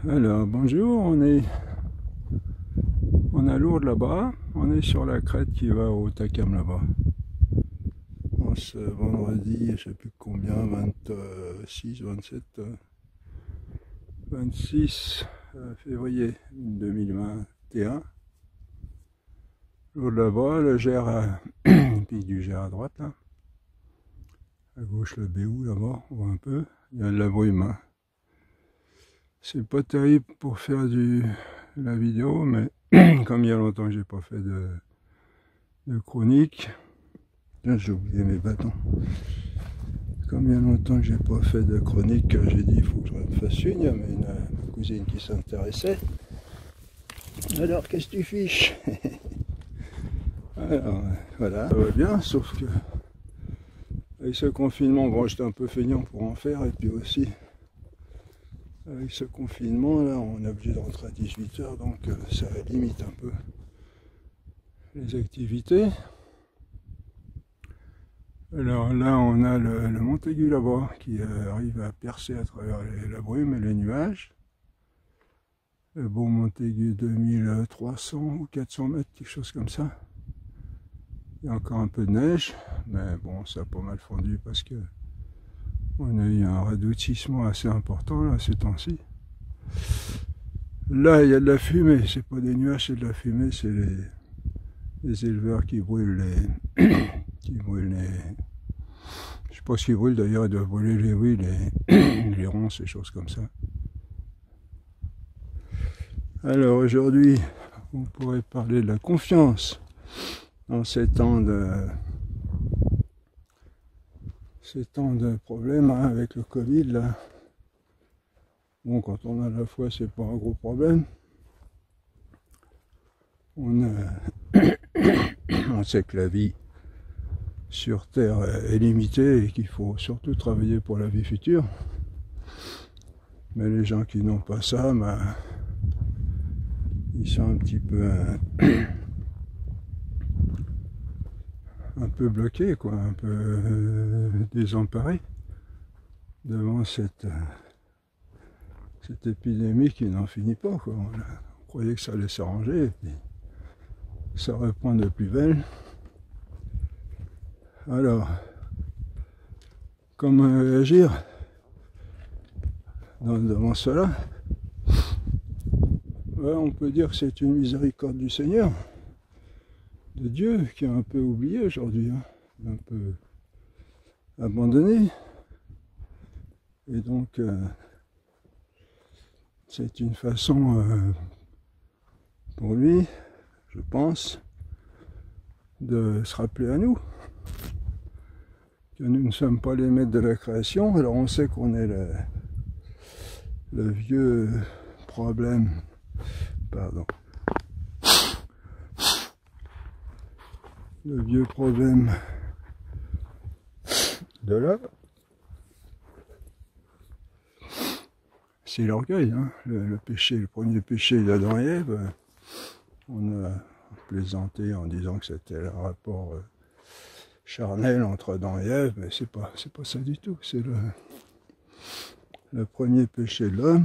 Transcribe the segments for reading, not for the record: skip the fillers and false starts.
Alors bonjour, on a Lourdes là-bas, on est sur la crête qui va au Takam là-bas. En ce vendredi, je sais plus combien, 26, 27, 26 février 2021. Lourdes là-bas, le Gers, pic du Gers à droite là. À gauche le Béou là-bas, on voit un peu, il y a de la brume. Hein. C'est pas terrible pour faire la vidéo, mais comme il y a longtemps que j'ai pas fait de chronique, j'ai oublié mes bâtons. Comme il y a longtemps que j'ai pas fait de chronique, j'ai dit il faut que je me fasse une. Il y avait ma cousine qui s'intéressait. Alors qu'est-ce que tu fiches? Alors voilà, ça va bien, sauf que avec ce confinement, bon j'étais un peu feignant pour en faire, et puis aussi avec ce confinement là, on est obligé de rentrer à 18 h, donc ça limite un peu les activités. Alors là, on a le Montaigu là-bas qui arrive à percer à travers la brume et les nuages. Le beau Montaigu 2300 ou 400 mètres, quelque chose comme ça. Il y a encore un peu de neige, mais bon, ça a pas mal fondu parce que on a eu un radoutissement assez important là ces temps-ci. Là, il y a de la fumée, c'est pas des nuages, c'est de la fumée, c'est les éleveurs qui brûlent je sais pas ce qu'ils brûlent d'ailleurs, ils doivent brûler les ronces, les choses comme ça. Alors aujourd'hui, on pourrait parler de la confiance dans ces temps de problèmes hein, avec le Covid là. Bon, quand on a la foi, c'est pas un gros problème. On sait que la vie sur Terre est limitée et qu'il faut surtout travailler pour la vie future. Mais les gens qui n'ont pas ça, ben, ils sont un petit peu bloqués, quoi, un peu désemparés devant cette épidémie qui n'en finit pas, quoi. On croyait que ça allait s'arranger et puis ça reprend de plus belle. Alors, comment réagir devant cela? Ouais, on peut dire que c'est une miséricorde du Seigneur, de Dieu, qui a un peu oublié aujourd'hui, hein, un peu abandonné. Et donc, c'est une façon pour lui, je pense, de se rappeler à nous que nous ne sommes pas les maîtres de la création. Alors on sait qu'on est le vieux problème, pardon, le vieux problème de l'homme, c'est l'orgueil, hein. Le péché, le premier péché d'Adam et Ève, on a plaisanté en disant que c'était le rapport charnel entre Adam et Ève, mais c'est pas ça du tout. C'est le premier péché de l'homme.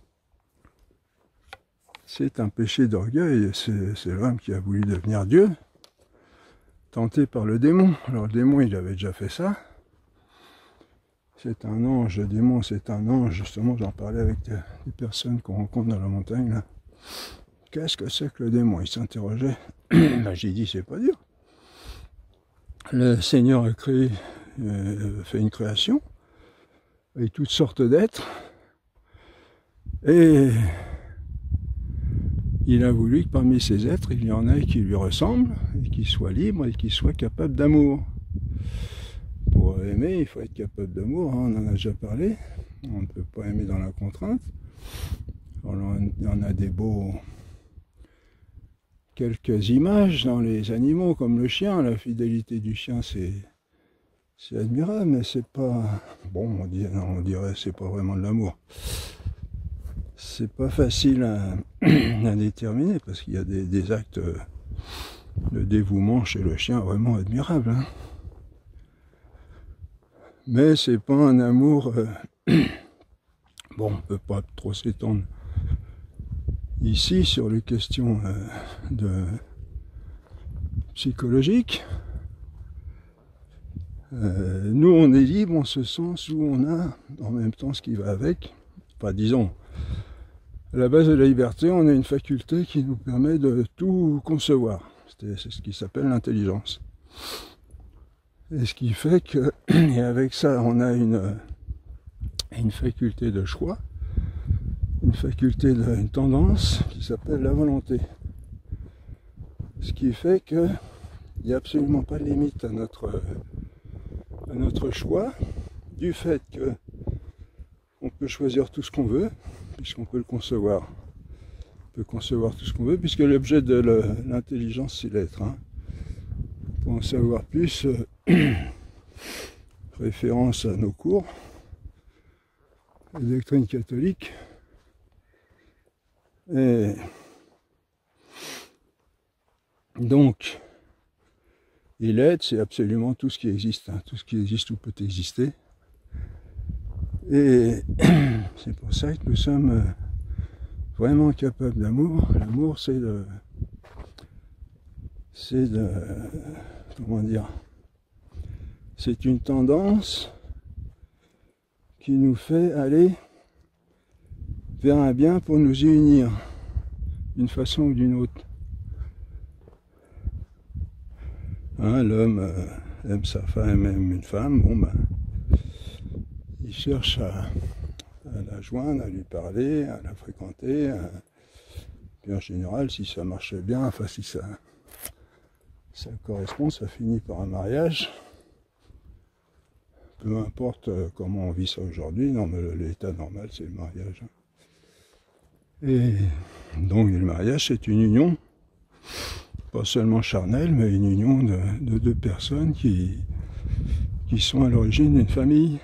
C'est un péché d'orgueil. C'est l'homme qui a voulu devenir Dieu, tenté par le démon. Alors le démon, il avait déjà fait ça. C'est un ange, le démon c'est un ange, justement j'en parlais avec des personnes qu'on rencontre dans la montagne là. Qu'est-ce que c'est que le démon? Il s'interrogeait. Ben, j'ai dit c'est pas dur. Le Seigneur a créé, fait une création avec toutes sortes d'êtres et il a voulu que parmi ces êtres il y en ait qui lui ressemblent et qui soient libres et qui soient capables d'amour. Pour aimer, il faut être capable d'amour, hein, on en a déjà parlé. On ne peut pas aimer dans la contrainte. Il y en a des beaux quelques images dans les animaux comme le chien. La fidélité du chien, c'est admirable, mais c'est pas bon. On dirait c'est pas vraiment de l'amour. C'est pas facile à déterminer parce qu'il y a des actes de dévouement chez le chien vraiment admirables. Hein. Mais c'est pas un amour bon, on peut pas trop s'étendre ici sur les questions psychologiques, nous on est libre en ce sens où on a en même temps ce qui va avec, enfin disons, à la base de la liberté, on a une faculté qui nous permet de tout concevoir. C'est ce qui s'appelle l'intelligence. Et ce qui fait que, et avec ça, on a une faculté de choix, une tendance qui s'appelle la volonté. Ce qui fait que il n'y a absolument pas de limite à notre choix, du fait que on peut choisir tout ce qu'on veut, puisqu'on peut le concevoir. On peut concevoir tout ce qu'on veut, puisque l'objet de l'intelligence, c'est l'être. Hein. Pour en savoir plus, référence à nos cours, les doctrines catholiques. Et donc, et l'être, c'est absolument tout ce qui existe, hein, tout ce qui existe ou peut exister. Et c'est pour ça que nous sommes vraiment capables d'amour. L'amour, comment dire, c'est une tendance qui nous fait aller vers un bien pour nous y unir d'une façon ou d'une autre. Hein, l'homme aime sa femme, aime une femme, bon ben, il cherche à la joindre, à lui parler, à la fréquenter, puis en général, si ça marche bien, enfin si ça correspond, ça finit par un mariage. Peu importe comment on vit ça aujourd'hui, non mais l'état normal c'est le mariage. Et donc le mariage c'est une union, pas seulement charnelle, mais une union de deux personnes qui sont à l'origine d'une famille.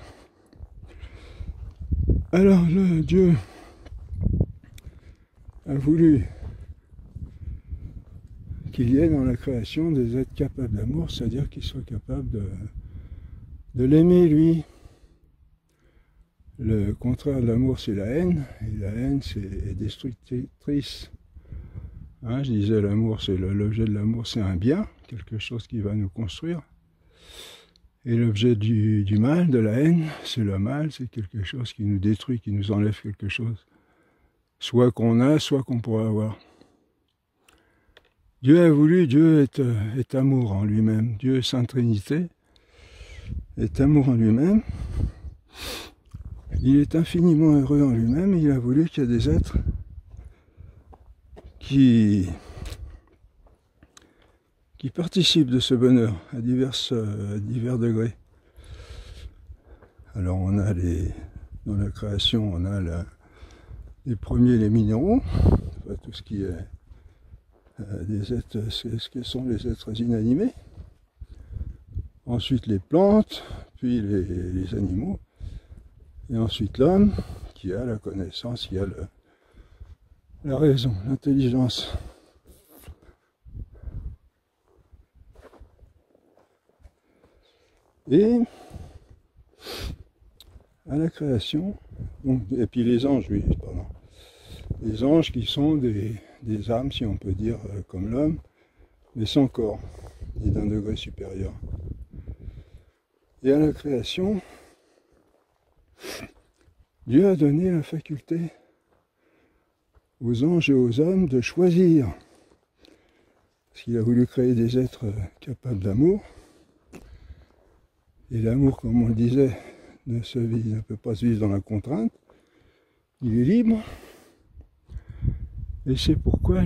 Alors le Dieu a voulu qu'il y ait dans la création des êtres capables d'amour, c'est-à-dire qu'ils soient capables de l'aimer lui. Le contraire de l'amour c'est la haine, et la haine c'est destructrice. Hein, je disais l'amour, c'est l'objet de l'amour, c'est un bien, quelque chose qui va nous construire. Et l'objet du mal, de la haine, c'est le mal, c'est quelque chose qui nous détruit, qui nous enlève quelque chose. Soit qu'on a, soit qu'on pourrait avoir. Dieu a voulu, Dieu est amour en lui-même. Dieu, Sainte Trinité, est amour en lui-même. Il est infiniment heureux en lui-même, il a voulu qu'il y ait des êtres qui participent de ce bonheur à divers degrés. Alors on a dans la création, on a les premiers, les minéraux, enfin, tout ce qui est des êtres, ce que sont les êtres inanimés. Ensuite les plantes, puis les animaux, et ensuite l'homme qui a la connaissance, qui a la raison, l'intelligence. Et à la création, donc, et puis les anges, oui, pardon. Les anges qui sont des âmes, si on peut dire, comme l'homme, mais sans corps, et d'un degré supérieur. Et à la création, Dieu a donné la faculté aux anges et aux hommes de choisir. Parce qu'il a voulu créer des êtres capables d'amour. Et l'amour, comme on le disait, ne peut pas se vivre dans la contrainte. Il est libre. Et c'est pourquoi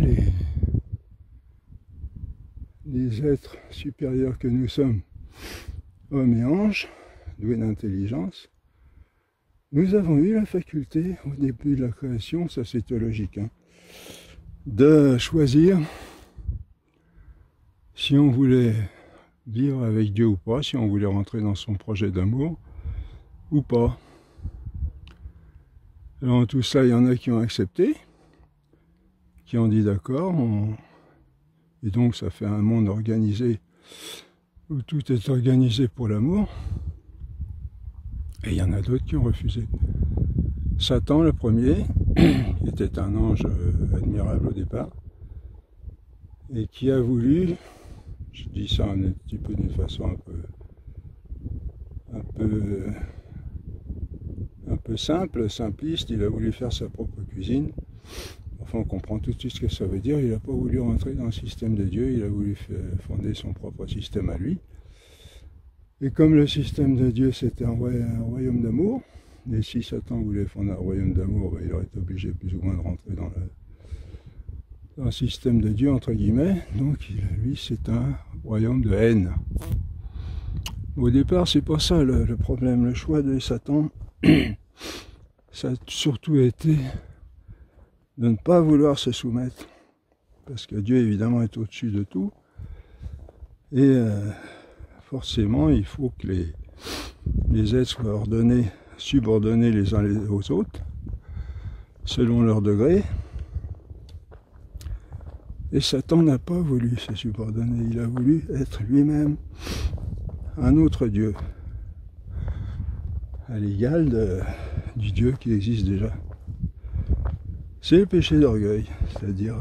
les êtres supérieurs que nous sommes, hommes et anges, doués d'intelligence, nous avons eu la faculté, au début de la création, ça c'est théologique, hein, de choisir si on voulait vivre avec Dieu ou pas, si on voulait rentrer dans son projet d'amour ou pas. Alors en tout ça, il y en a qui ont accepté, qui ont dit d'accord, et donc ça fait un monde organisé, où tout est organisé pour l'amour, et il y en a d'autres qui ont refusé. Satan, le premier, qui était un ange admirable au départ, et qui a voulu, je dis ça un petit peu d'une façon un peu simple, simpliste, il a voulu faire sa propre cuisine. Enfin, on comprend tout de suite ce que ça veut dire. Il n'a pas voulu rentrer dans le système de Dieu, il a voulu fonder son propre système à lui. Et comme le système de Dieu c'était un royaume d'amour, et si Satan voulait fonder un royaume d'amour, ben, il aurait été obligé plus ou moins de rentrer dans le système de Dieu, entre guillemets. Donc lui c'est un royaume de haine. Au départ c'est pas ça le problème. Le choix de Satan, ça a surtout été de ne pas vouloir se soumettre. Parce que Dieu évidemment est au-dessus de tout. Et forcément il faut que les êtres soient subordonnés les uns aux autres, selon leur degré. Et Satan n'a pas voulu se subordonner, il a voulu être lui-même un autre Dieu, à l'égal du Dieu qui existe déjà. C'est le péché d'orgueil, c'est-à-dire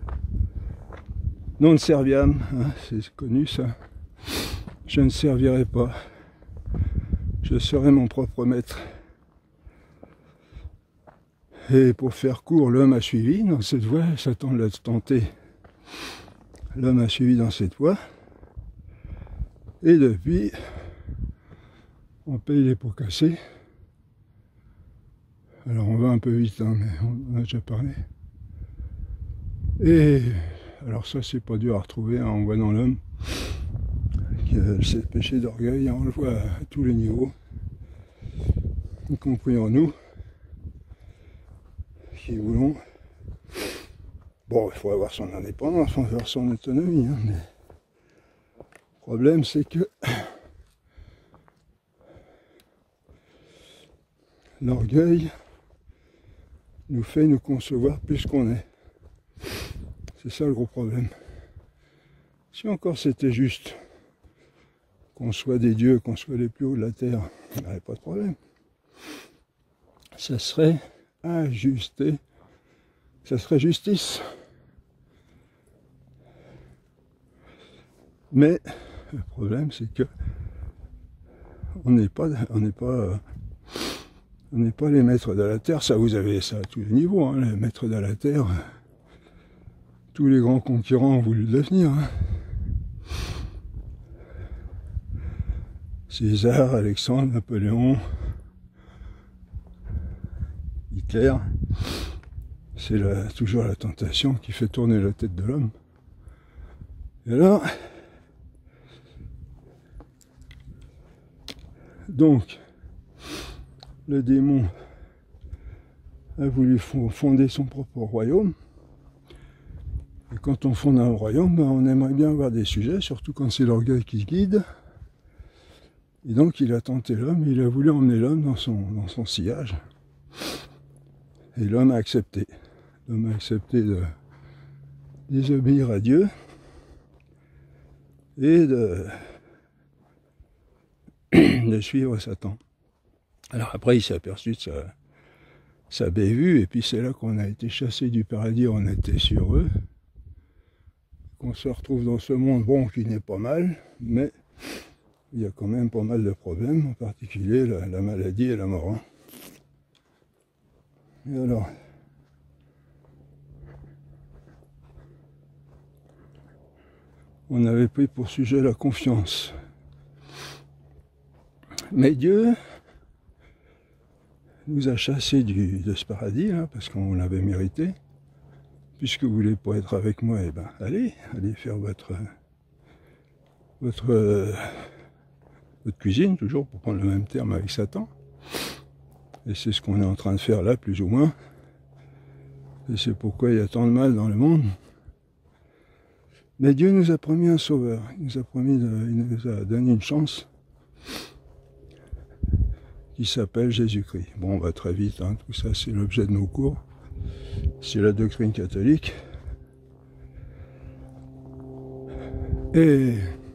non serviam, hein, c'est connu ça. Je ne servirai pas, je serai mon propre maître. Et pour faire court, l'homme a suivi dans cette voie, Satan l'a tenté. L'homme a suivi dans cette voie, et depuis, on paye les pots cassés. Alors on va un peu vite, hein, mais on en a déjà parlé. Et alors ça c'est pas dur à retrouver, hein, on voit dans l'homme que c'est le péché d'orgueil, hein, on le voit à tous les niveaux, y compris en nous, qui voulons. Bon, il faut avoir son indépendance, il faut avoir son autonomie, hein, mais le problème c'est que l'orgueil nous fait nous concevoir plus qu'on est. C'est ça le gros problème. Si encore c'était juste qu'on soit des dieux, qu'on soit les plus hauts de la terre, il n'y aurait pas de problème. Ça serait ajusté, ça serait justice. Mais le problème c'est que on n'est pas les maîtres de la terre. Ça, vous avez ça à tous les niveaux, hein, les maîtres de la terre. Tous les grands concurrents ont voulu le devenir. Hein. César, Alexandre, Napoléon, Hitler. C'est toujours la tentation qui fait tourner la tête de l'homme. Et alors, donc, le démon a voulu fonder son propre royaume. Et quand on fonde un royaume, ben on aimerait bien avoir des sujets, surtout quand c'est l'orgueil qui guide. Et donc il a tenté l'homme, il a voulu emmener l'homme dans son sillage. Et l'homme a accepté. L'homme a accepté de désobéir à Dieu et de suivre Satan. Alors après il s'est aperçu de sa bévue, et puis c'est là qu'on a été chassé du paradis, on était sur eux. Qu'on se retrouve dans ce monde, bon, qui n'est pas mal, mais il y a quand même pas mal de problèmes, en particulier la maladie et la mort. Hein. Et alors, on avait pris pour sujet la confiance. Mais Dieu nous a chassés de ce paradis, hein, parce qu'on l'avait mérité. Puisque vous voulez pas être avec moi, eh ben allez faire votre cuisine, toujours pour prendre le même terme avec Satan. Et c'est ce qu'on est en train de faire là, plus ou moins. Et c'est pourquoi il y a tant de mal dans le monde. Mais Dieu nous a promis un sauveur. Il nous a donné une chance qui s'appelle Jésus-Christ. Bon, on va très vite, hein, tout ça c'est l'objet de nos cours. C'est la doctrine catholique. Et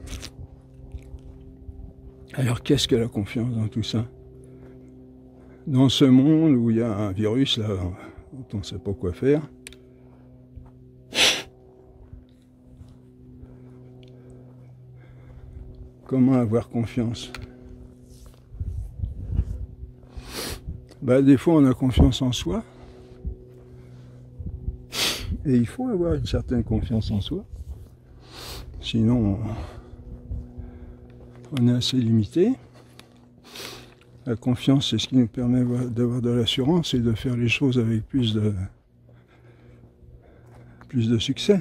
alors qu'est-ce que la confiance dans tout ça? Dans ce monde où il y a un virus là, dont on ne sait pas quoi faire. Comment avoir confiance? Des fois on a confiance en soi, et il faut avoir une certaine confiance en soi, sinon on est assez limité. La confiance, c'est ce qui nous permet d'avoir de l'assurance et de faire les choses avec plus de succès.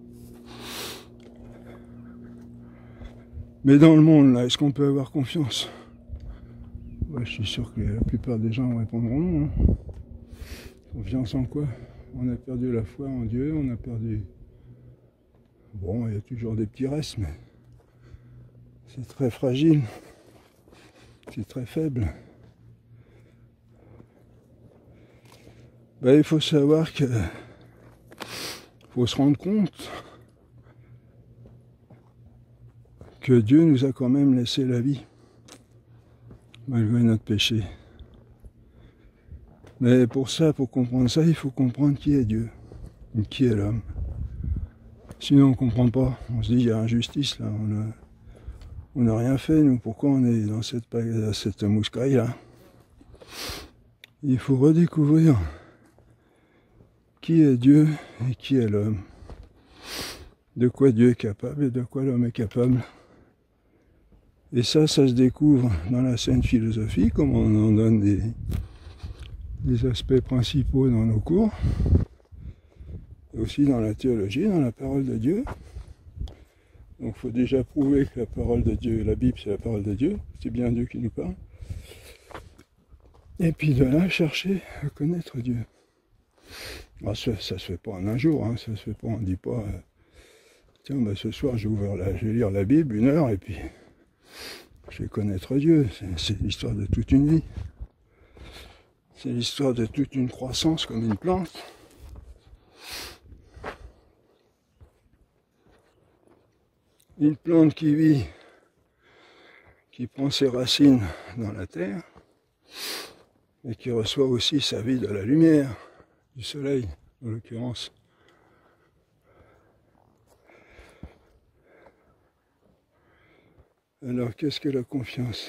Mais dans le monde, là, est-ce qu'on peut avoir confiance? Je suis sûr que la plupart des gens répondront non. Confiance en quoi? On a perdu la foi en Dieu, on a perdu... Bon, il y a toujours des petits restes, mais c'est très fragile, c'est très faible. Il faut savoir que... faut se rendre compte que Dieu nous a quand même laissé la vie, malgré notre péché. Mais pour comprendre ça, il faut comprendre qui est Dieu, et qui est l'homme. Sinon on ne comprend pas, on se dit il y a injustice là, on n'a rien fait, nous, pourquoi on est dans cette mouscaille là? Il faut redécouvrir qui est Dieu et qui est l'homme, de quoi Dieu est capable et de quoi l'homme est capable. Et ça se découvre dans la sainte philosophie, comme on en donne des aspects principaux dans nos cours, et aussi dans la théologie, dans la parole de Dieu. Donc il faut déjà prouver que la parole de Dieu, la Bible c'est la parole de Dieu, c'est bien Dieu qui nous parle. Et puis de là, chercher à connaître Dieu. Alors, ça se fait pas en un jour, hein, ça se fait pas, on dit pas, tiens, ce soir je vais lire la Bible 1 heure et puis je vais connaître Dieu. C'est l'histoire de toute une vie. C'est l'histoire de toute une croissance comme une plante. Une plante qui vit, qui prend ses racines dans la terre et qui reçoit aussi sa vie de la lumière, du soleil en l'occurrence. Alors qu'est-ce que la confiance?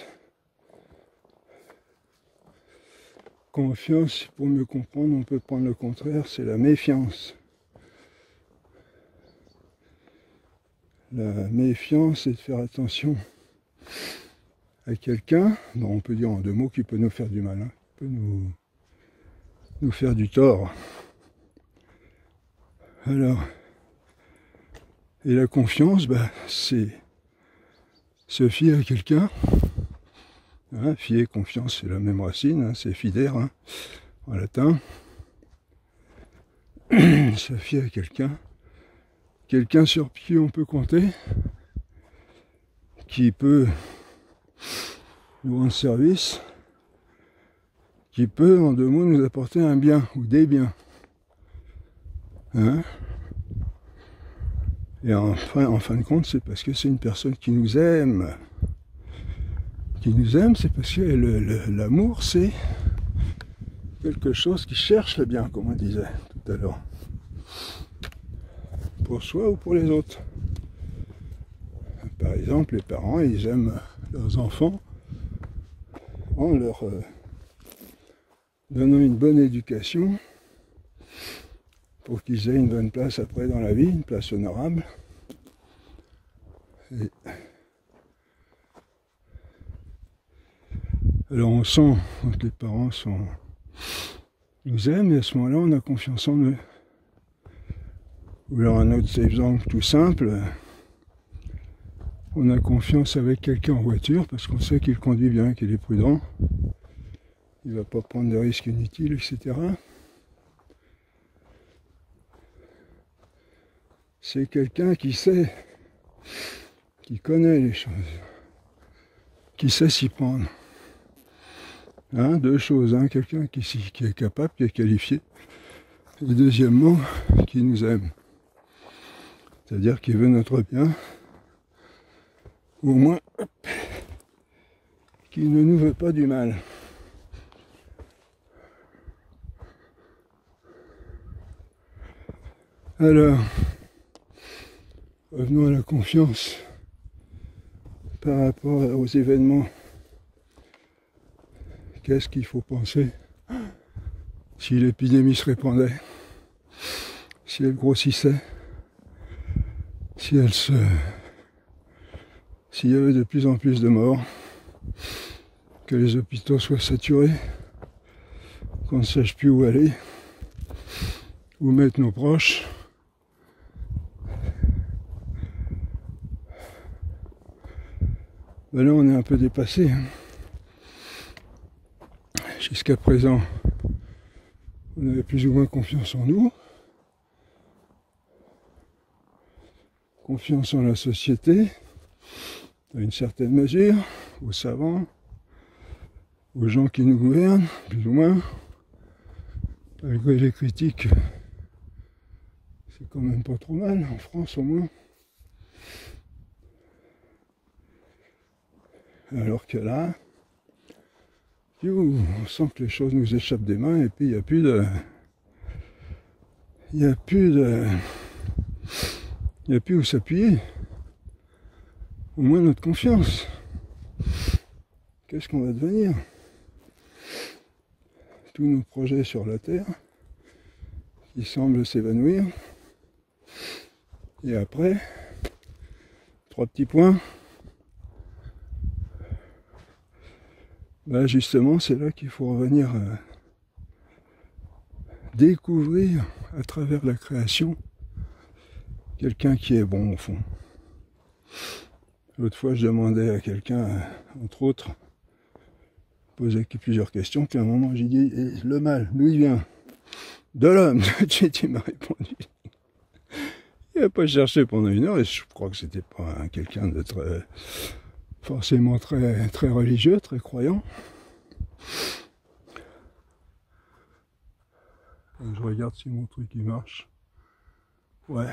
Confiance, pour mieux comprendre, on peut prendre le contraire, c'est la méfiance. La méfiance, c'est de faire attention à quelqu'un, on peut dire en 2 mots, qui peut nous faire du mal, hein, qui peut nous faire du tort. Alors, et la confiance, c'est se fier à quelqu'un. Hein, fier, confiance, c'est la même racine, hein, c'est fidere, hein, en latin. Se fier à quelqu'un sur qui on peut compter, qui peut nous rendre service, qui peut, en 2 mots, nous apporter un bien ou des biens. Hein? Et en fin de compte, c'est parce que c'est une personne qui nous aime. Qui nous aime, c'est parce que l'amour, c'est quelque chose qui cherche le bien, comme on disait tout à l'heure. Pour soi ou pour les autres. Par exemple, les parents, ils aiment leurs enfants en leur donnant une bonne éducation pour qu'ils aient une bonne place après dans la vie, une place honorable. Et alors on sent que les parents nous aiment et à ce moment-là on a confiance en eux. Ou alors un autre exemple tout simple, on a confiance avec quelqu'un en voiture parce qu'on sait qu'il conduit bien, qu'il est prudent, il ne va pas prendre de risques inutiles, etc. C'est quelqu'un qui sait, qui connaît les choses, qui sait s'y prendre. Hein, 2 choses, hein, quelqu'un qui est capable, qui est qualifié, et deuxièmement, qui nous aime. C'est-à-dire qui veut notre bien, ou au moins, qui ne nous veut pas du mal. Alors, revenons à la confiance par rapport aux événements. Qu'est-ce qu'il faut penser si l'épidémie se répandait, si elle grossissait, s'il y avait de plus en plus de morts, que les hôpitaux soient saturés, qu'on ne sache plus où aller, où mettre nos proches. Ben là, on est un peu dépassé. Jusqu'à présent, on avait plus ou moins confiance en nous, confiance en la société, à une certaine mesure, aux savants, aux gens qui nous gouvernent, plus ou moins. Malgré les critiques, c'est quand même pas trop mal, en France au moins. Alors que là, on sent que les choses nous échappent des mains et puis il n'y a plus où s'appuyer. Au moins notre confiance. Qu'est-ce qu'on va devenir? Tous nos projets sur la Terre qui semblent s'évanouir. Et après, 3 petits points. Ben justement, c'est là qu'il faut revenir découvrir à travers la création quelqu'un qui est bon au fond. L'autre fois, je demandais à quelqu'un, entre autres, posais plusieurs questions, puis à un moment, j'ai dit, le mal, d'où il vient? De l'homme. Tu m'as répondu. Il n'a pas cherché pendant 1 heure, et je crois que c'était pas quelqu'un de forcément très religieux, très croyant. Je regarde si mon truc il marche. Ouais.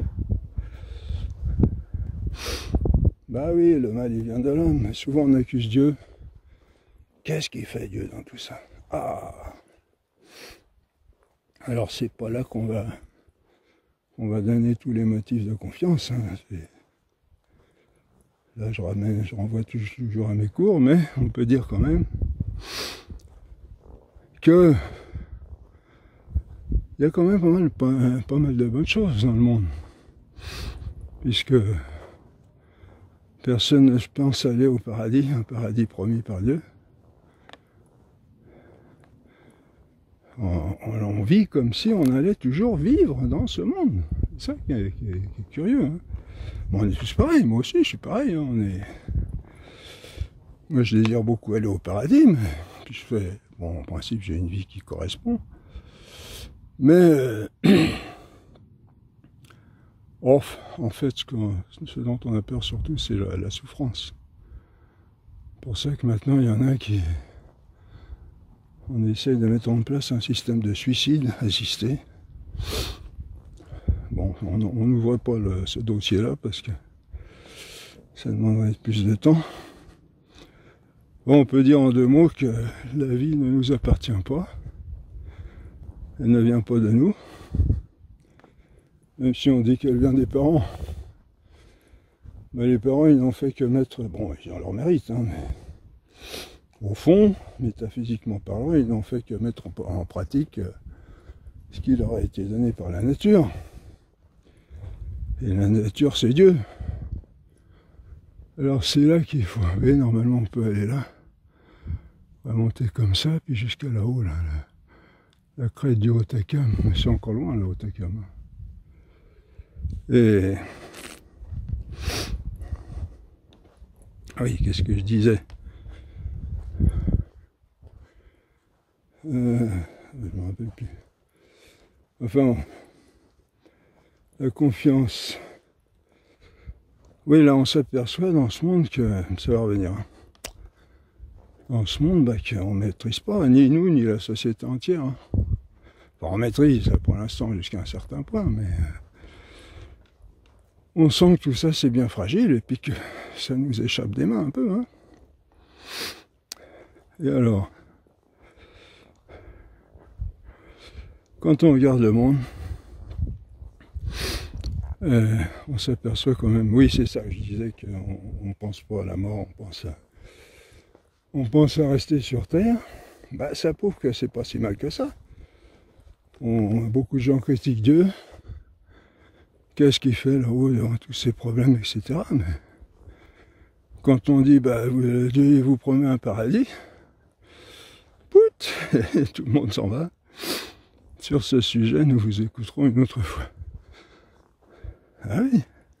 Bah oui, le mal il vient de l'homme. Souvent on accuse Dieu. Qu'est-ce qu'il fait Dieu dans tout ça? Ah. Alors c'est pas là qu'on va donner tous les motifs de confiance. Hein. Là je renvoie toujours à mes cours, mais on peut dire quand même que il y a quand même pas mal de bonnes choses dans le monde. Puisque personne ne pense aller au paradis, un paradis promis par Dieu. On vit comme si on allait toujours vivre dans ce monde. C'est ça qui est curieux. Hein. Bon, on est tous pareils, moi aussi je suis pareil. Hein. Moi je désire beaucoup aller au paradis, mais puis je fais, bon en principe j'ai une vie qui correspond. Mais en fait ce dont on a peur surtout c'est la souffrance. C'est pour ça que maintenant il y en a qui... On essaye de mettre en place un système de suicide assisté. Bon, on n'ouvre pas ce dossier-là parce que ça demanderait plus de temps. Bon, on peut dire en 2 mots que la vie ne nous appartient pas. Elle ne vient pas de nous. Même si on dit qu'elle vient des parents. Mais les parents, ils n'ont fait que mettre... Bon, ils ont leur mérite, hein, mais... Au fond, métaphysiquement parlant, ils n'ont fait que mettre en pratique ce qui leur a été donné par la nature. Et la nature, c'est Dieu. Alors c'est là qu'il faut... Et normalement, on peut aller là. On va monter comme ça, puis jusqu'à là-haut, là, la crête du Haut-Takam. Mais c'est encore loin, le Haut-Takam. Et... Ah oui, qu'est-ce que je disais? Je ne me rappelle plus. Enfin, la confiance. Oui, là, on s'aperçoit dans ce monde que ça va revenir. Dans ce monde, qu'on ne maîtrise pas, ni nous, ni la société entière. Hein. Enfin, on maîtrise pour l'instant jusqu'à un certain point, mais on sent que tout ça, c'est bien fragile et puis que ça nous échappe des mains un peu. Hein. Et alors, quand on regarde le monde, on s'aperçoit quand même, oui c'est ça, je disais qu'on pense pas à la mort, on pense à rester sur Terre. Bah, ça prouve que c'est pas si mal que ça. Beaucoup de gens critiquent Dieu. Qu'est-ce qu'il fait là-haut dans tous ces problèmes, etc. Mais quand on dit, bah, Dieu vous promet un paradis, pout, et tout le monde s'en va. Sur ce sujet, nous vous écouterons une autre fois. Ah oui.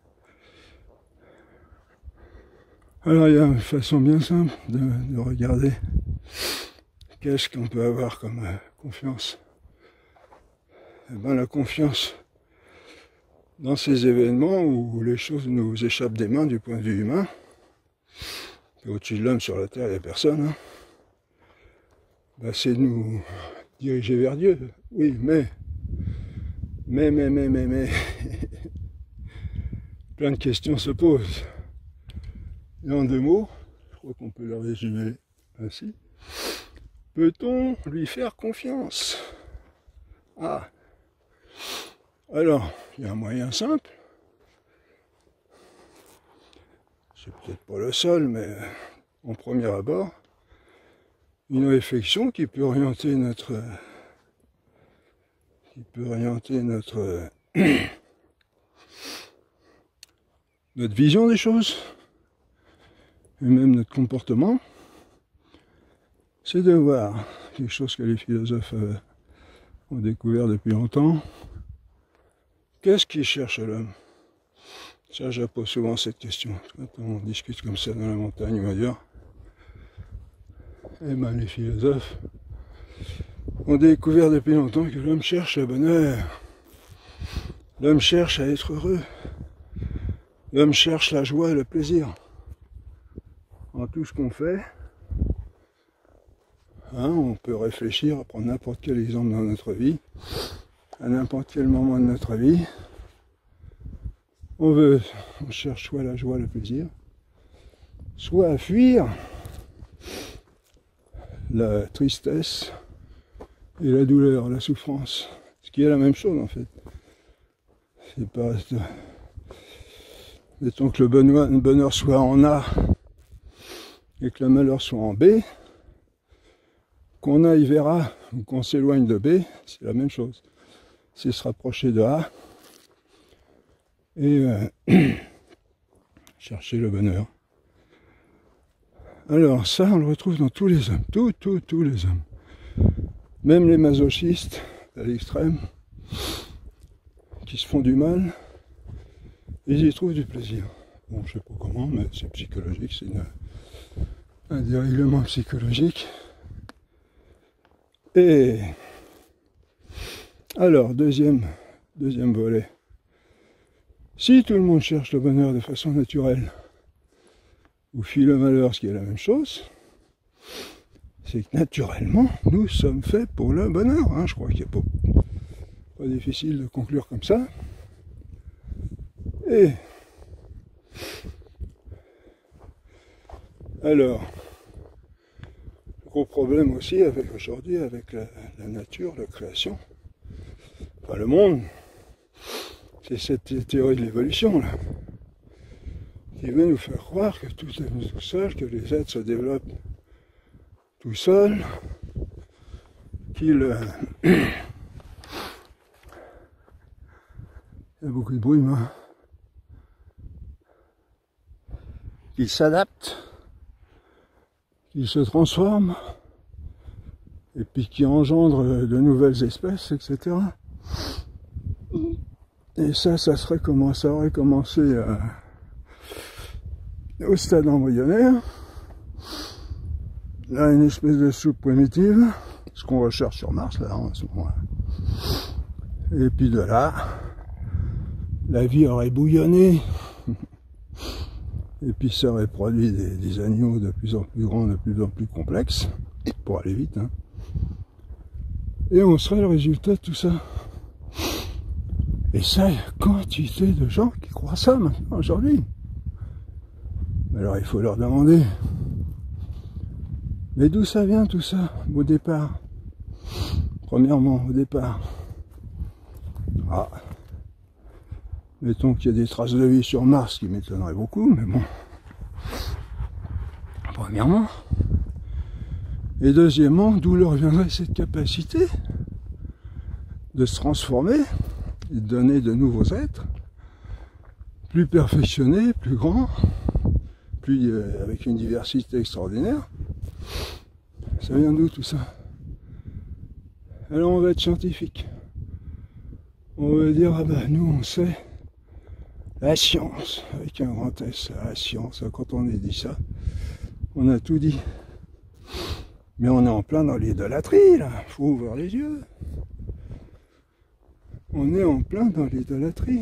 Alors il y a une façon bien simple de regarder qu'est-ce qu'on peut avoir comme confiance. Eh bien, la confiance dans ces événements où les choses nous échappent des mains du point de vue humain. Et au-dessus de l'homme sur la terre, il n'y a personne. Hein. Ben, c'est de nous diriger vers Dieu. Oui, mais. Plein de questions se posent. Et en 2 mots, je crois qu'on peut le résumer ainsi. Peut-on lui faire confiance? Ah. Alors, il y a un moyen simple. C'est peut-être pas le seul, mais en premier abord, une réflexion qui peut orienter notre notre vision des choses, et même notre comportement, c'est de voir quelque chose que les philosophes ont découvert depuis longtemps. Qu'est-ce qui cherche l'homme? Ça, je pose souvent cette question. Quand on discute comme ça dans la montagne ou ailleurs, eh ben, les philosophes ont découvert depuis longtemps que l'homme cherche le bonheur. L'homme cherche à être heureux. L'homme cherche la joie et le plaisir. En tout ce qu'on fait, hein, on peut réfléchir, prendre n'importe quel exemple dans notre vie, à n'importe quel moment de notre vie. On cherche soit la joie, le plaisir, soit à fuir la tristesse et la douleur, la souffrance. Ce qui est la même chose en fait. C'est pas... Mettons que le bonheur soit en A et que le malheur soit en B, qu'on aille vers A ou qu'on s'éloigne de B, c'est la même chose. C'est se rapprocher de A et chercher le bonheur. Alors ça, on le retrouve dans tous les hommes, tous les hommes. Même les masochistes à l'extrême, qui se font du mal, ils y trouvent du plaisir. Bon, je sais pas comment, mais c'est psychologique, c'est un dérèglement psychologique. Et alors, deuxième volet. Si tout le monde cherche le bonheur de façon naturelle, ou fuit le malheur, ce qui est la même chose, c'est que naturellement, nous sommes faits pour le bonheur. Hein. Je crois qu'il n'est pas difficile de conclure comme ça. Et alors, gros problème aussi aujourd'hui avec la nature, la création, enfin le monde, c'est cette théorie de l'évolution là, qui veut nous faire croire que tout est venu tout seul, que les êtres se développent tout seuls, qu'il il y a beaucoup de bruit, moi. Qu'ils s'adaptent, qu'ils se transforment, et puis qui engendrent de nouvelles espèces, etc. Et ça aurait commencé au stade embryonnaire, là une espèce de soupe primitive, ce qu'on recherche sur Mars là en ce moment-là. Et puis de là, la vie aurait bouillonné. Et puis ça aurait produit des animaux de plus en plus grands, de plus en plus complexes, pour aller vite. Hein. Et on serait le résultat de tout ça. Et ça, il y a quantité de gens qui croient ça maintenant, aujourd'hui. Alors il faut leur demander, mais d'où ça vient tout ça, au départ? Premièrement, au départ. Ah. Mettons qu'il y a des traces de vie sur Mars, qui m'étonnerait beaucoup, mais bon. Premièrement. Et deuxièmement, d'où leur viendrait cette capacité de se transformer et de donner de nouveaux êtres, plus perfectionnés, plus grands, plus avec une diversité extraordinaire. Ça vient d'où tout ça? Alors on va être scientifique. On va dire, ah ben nous on sait la science, avec un grand S, la science, quand on est dit ça, on a tout dit. Mais on est en plein dans l'idolâtrie, là, faut ouvrir les yeux. On est en plein dans l'idolâtrie.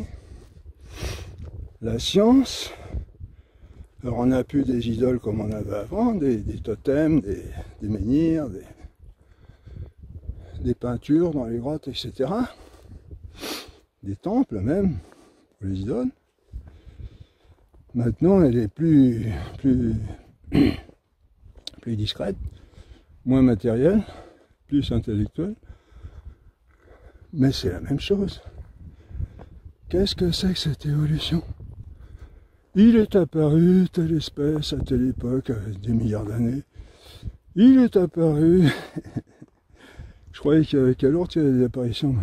La science, alors on n'a plus des idoles comme on avait avant, des totems, des menhirs, des peintures dans les grottes, etc. Des temples même, pour les idoles. Maintenant, elle est plus discrète, moins matérielle, plus intellectuelle. Mais c'est la même chose. Qu'est-ce que c'est que cette évolution? Il est apparu telle espèce à telle époque, avec des milliards d'années. Il est apparu... Je croyais qu'avec l'autre, il y avait des apparitions.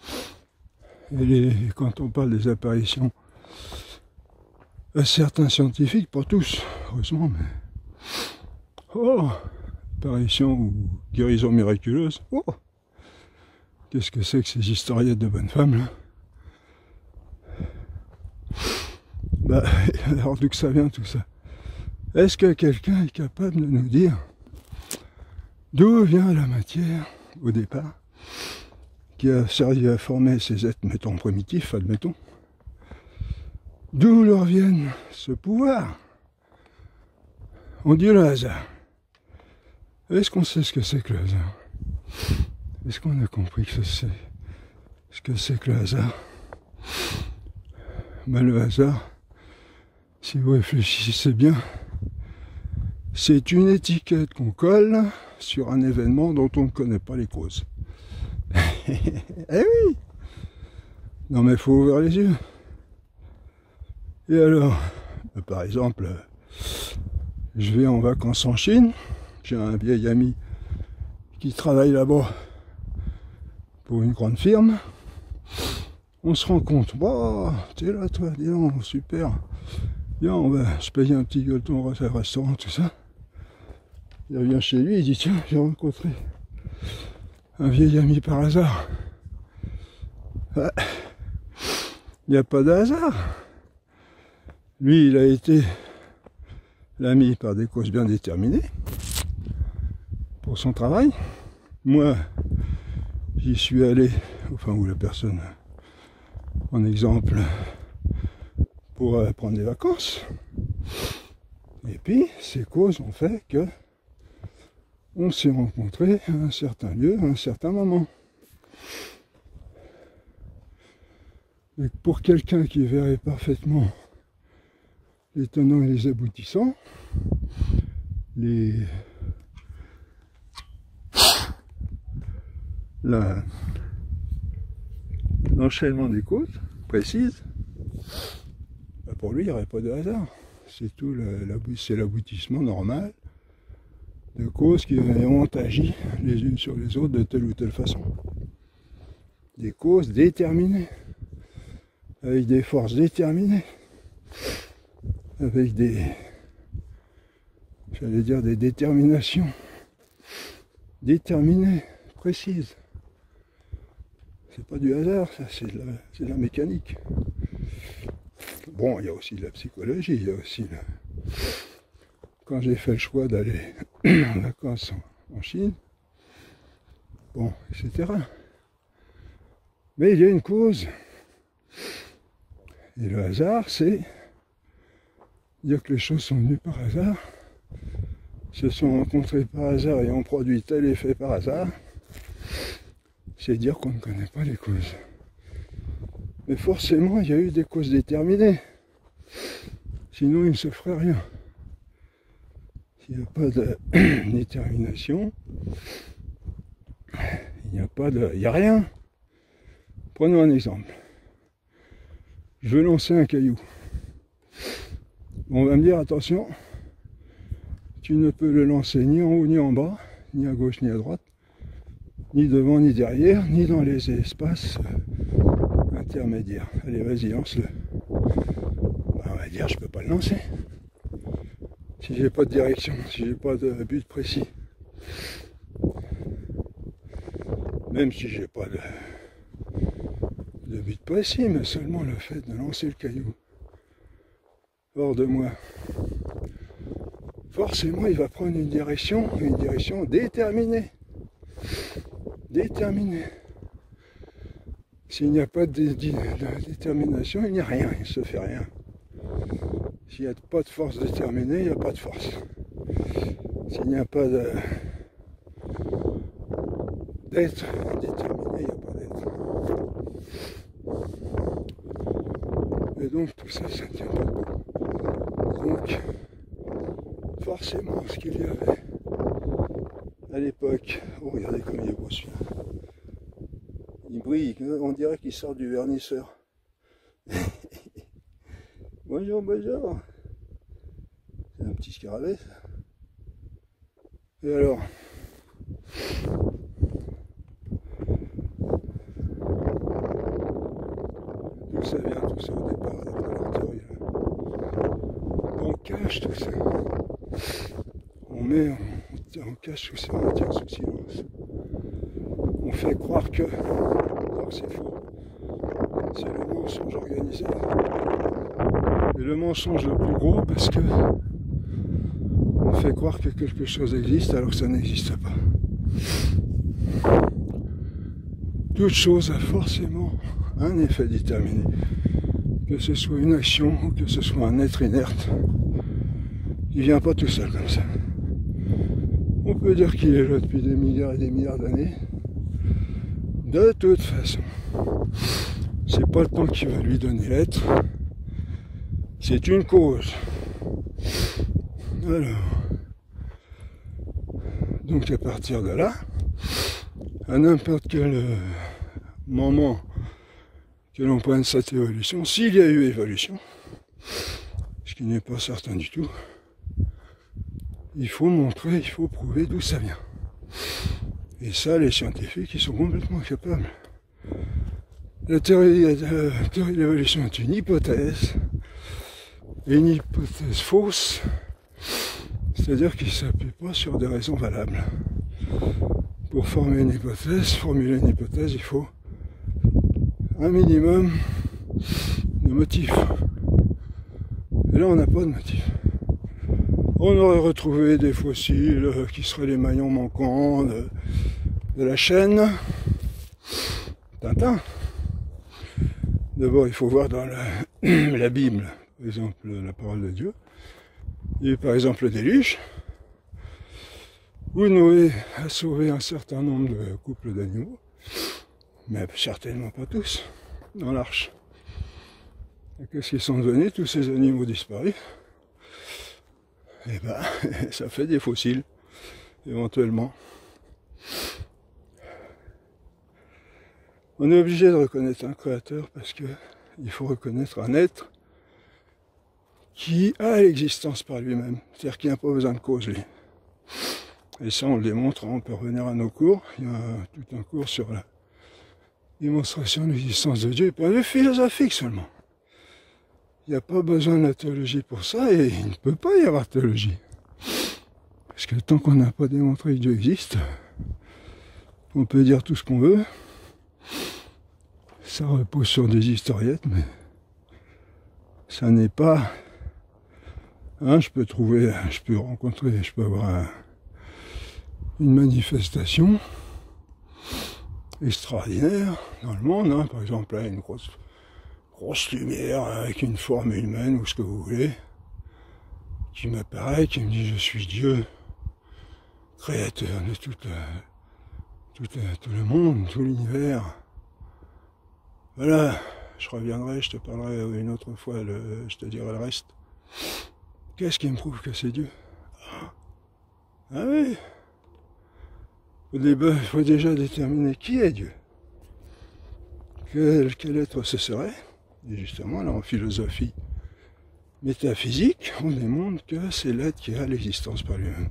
Et quand on parle des apparitions, certains scientifiques, pas tous, heureusement, mais... Oh, apparition ou guérison miraculeuse. Oh, qu'est-ce que c'est que ces historiettes de bonnes femmes, là? Bah, alors d'où que ça vient tout ça? Est-ce que quelqu'un est capable de nous dire d'où vient la matière, au départ, qui a servi à former ces êtres, mettons, primitifs, admettons? D'où leur viennent ce pouvoir? On dit le hasard. Est-ce qu'on sait ce que c'est que le hasard? Est-ce qu'on a compris que c'est ce que c'est que le hasard? Ben, le hasard, si vous réfléchissez bien, c'est une étiquette qu'on colle sur un événement dont on ne connaît pas les causes. Eh oui! Non mais il faut ouvrir les yeux. Et alors, par exemple, je vais en vacances en Chine, j'ai un vieil ami qui travaille là-bas pour une grande firme. On se rend compte, bah, t'es là toi, dis donc, super. Viens, on va se payer un petit gueuleton au restaurant, tout ça. Il revient chez lui, il dit, tiens, j'ai rencontré un vieil ami par hasard. Il n'y a pas de hasard. Lui, il a été l'ami par des causes bien déterminées pour son travail. Moi, j'y suis allé, enfin, où la personne, en exemple, pour prendre des vacances. Et puis, ces causes ont fait que on s'est rencontrés à un certain lieu, à un certain moment. Et pour quelqu'un qui verrait parfaitement les tenants et les aboutissants, l'enchaînement des causes précises, pour lui, il n'y aurait pas de hasard. C'est tout, c'est l'aboutissement normal de causes qui ont agi les unes sur les autres de telle ou telle façon. Des causes déterminées, avec des forces déterminées, avec j'allais dire des déterminations déterminées, précises. C'est pas du hasard, ça, c'est de la mécanique. Bon, il y a aussi de la psychologie, il y a aussi quand j'ai fait le choix d'aller en vacances en Chine, bon, etc. Mais il y a une cause. Et le hasard, c'est dire que les choses sont venues par hasard, se sont rencontrées par hasard et ont produit tel effet par hasard. C'est dire qu'on ne connaît pas les causes. Mais forcément, il y a eu des causes déterminées. Sinon, il ne se ferait rien. S'il n'y a pas de détermination, il n'y a rien. Prenons un exemple. Je veux lancer un caillou. On va me dire, attention, tu ne peux le lancer ni en haut ni en bas, ni à gauche ni à droite, ni devant ni derrière, ni dans les espaces intermédiaires. Allez, vas-y, lance-le. Ben, on va dire, je peux pas le lancer. Si j'ai pas de direction, si j'ai pas de but précis. Même si j'ai pas de but précis, mais seulement le fait de lancer le caillou hors de moi. Forcément, il va prendre une direction déterminée. Déterminée. S'il n'y a pas de détermination, il n'y a rien, il ne se fait rien. S'il n'y a pas de force déterminée, il n'y a pas de force. S'il n'y a pas d'être déterminé, il n'y a pas d'être. Et donc tout ça, ça ne tient pas debout. Donc, forcément, ce qu'il y avait à l'époque, oh regardez comme il est beau celui-là. Il brille, on dirait qu'il sort du vernisseur. Bonjour, bonjour. C'est un petit scarabée ça. Et alors, d'où ça vient tout ça au départ, d'après leur théorie là. On cache tout ça. On cache tout ça, on tient sous silence. On fait croire que c'est faux. C'est le mensonge organisé. Et le mensonge le plus gros parce que on fait croire que quelque chose existe alors que ça n'existe pas. Toute chose a forcément un effet déterminé. Que ce soit une action ou que ce soit un être inerte, il ne vient pas tout seul comme ça. On peut dire qu'il est là depuis des milliards et des milliards d'années. De toute façon, c'est pas le temps qui va lui donner l'être, c'est une cause. Alors, donc à partir de là, à n'importe quel moment que l'on prenne cette évolution, s'il y a eu évolution, ce qui n'est pas certain du tout, il faut montrer, il faut prouver d'où ça vient. Et ça, les scientifiques, ils sont complètement capables. La théorie de l'évolution est une hypothèse fausse, c'est-à-dire qu'il ne s'appuie pas sur des raisons valables. Pour formuler une hypothèse, il faut un minimum de motifs. Et là, on n'a pas de motif. On aurait retrouvé des fossiles qui seraient les maillons manquants de la chaîne Tintin. D'abord, il faut voir dans la Bible, par exemple, la parole de Dieu. Il y a par exemple le déluge, où Noé a sauvé un certain nombre de couples d'animaux, mais certainement pas tous, dans l'arche. Et qu'est-ce qu'ils sont devenus, tous ces animaux disparus? Eh ben, ça fait des fossiles, éventuellement. On est obligé de reconnaître un créateur parce que il faut reconnaître un être qui a l'existence par lui-même, c'est-à-dire qui n'a pas besoin de cause, lui. Et ça, on le démontre, on peut revenir à nos cours. Il y a tout un cours sur la démonstration de l'existence de Dieu, point de vue philosophique seulement. Il n'y a pas besoin de la théologie pour ça, et il ne peut pas y avoir de théologie. Parce que tant qu'on n'a pas démontré que Dieu existe, on peut dire tout ce qu'on veut. Ça repose sur des historiettes, mais ça n'est pas... Hein, je peux avoir une manifestation extraordinaire dans le monde, hein. Par exemple, là, une grosse lumière avec une forme humaine ou ce que vous voulez, qui m'apparaît, qui me dit je suis Dieu, créateur de tout le monde, tout l'univers. Voilà, je reviendrai, je te parlerai une autre fois, je te dirai le reste. Qu'est-ce qui me prouve que c'est Dieu? Ah oui, il faut déjà déterminer qui est Dieu. Quel être ce serait? Et justement, là, en philosophie métaphysique, on démontre que c'est l'être qui a l'existence par lui-même.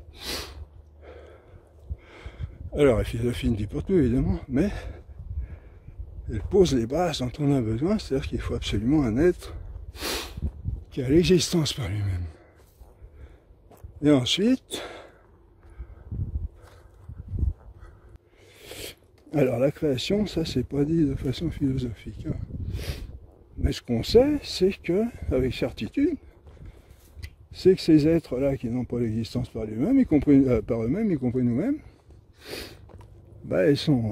Alors, la philosophie ne dit pas tout, évidemment, mais elle pose les bases dont on a besoin, c'est-à-dire qu'il faut absolument un être qui a l'existence par lui-même. Et ensuite, alors la création, ça c'est pas dit de façon philosophique. Hein. Mais ce qu'on sait, c'est que, avec certitude, c'est que ces êtres-là qui n'ont pas l'existence par eux-mêmes, y compris nous-mêmes, bah,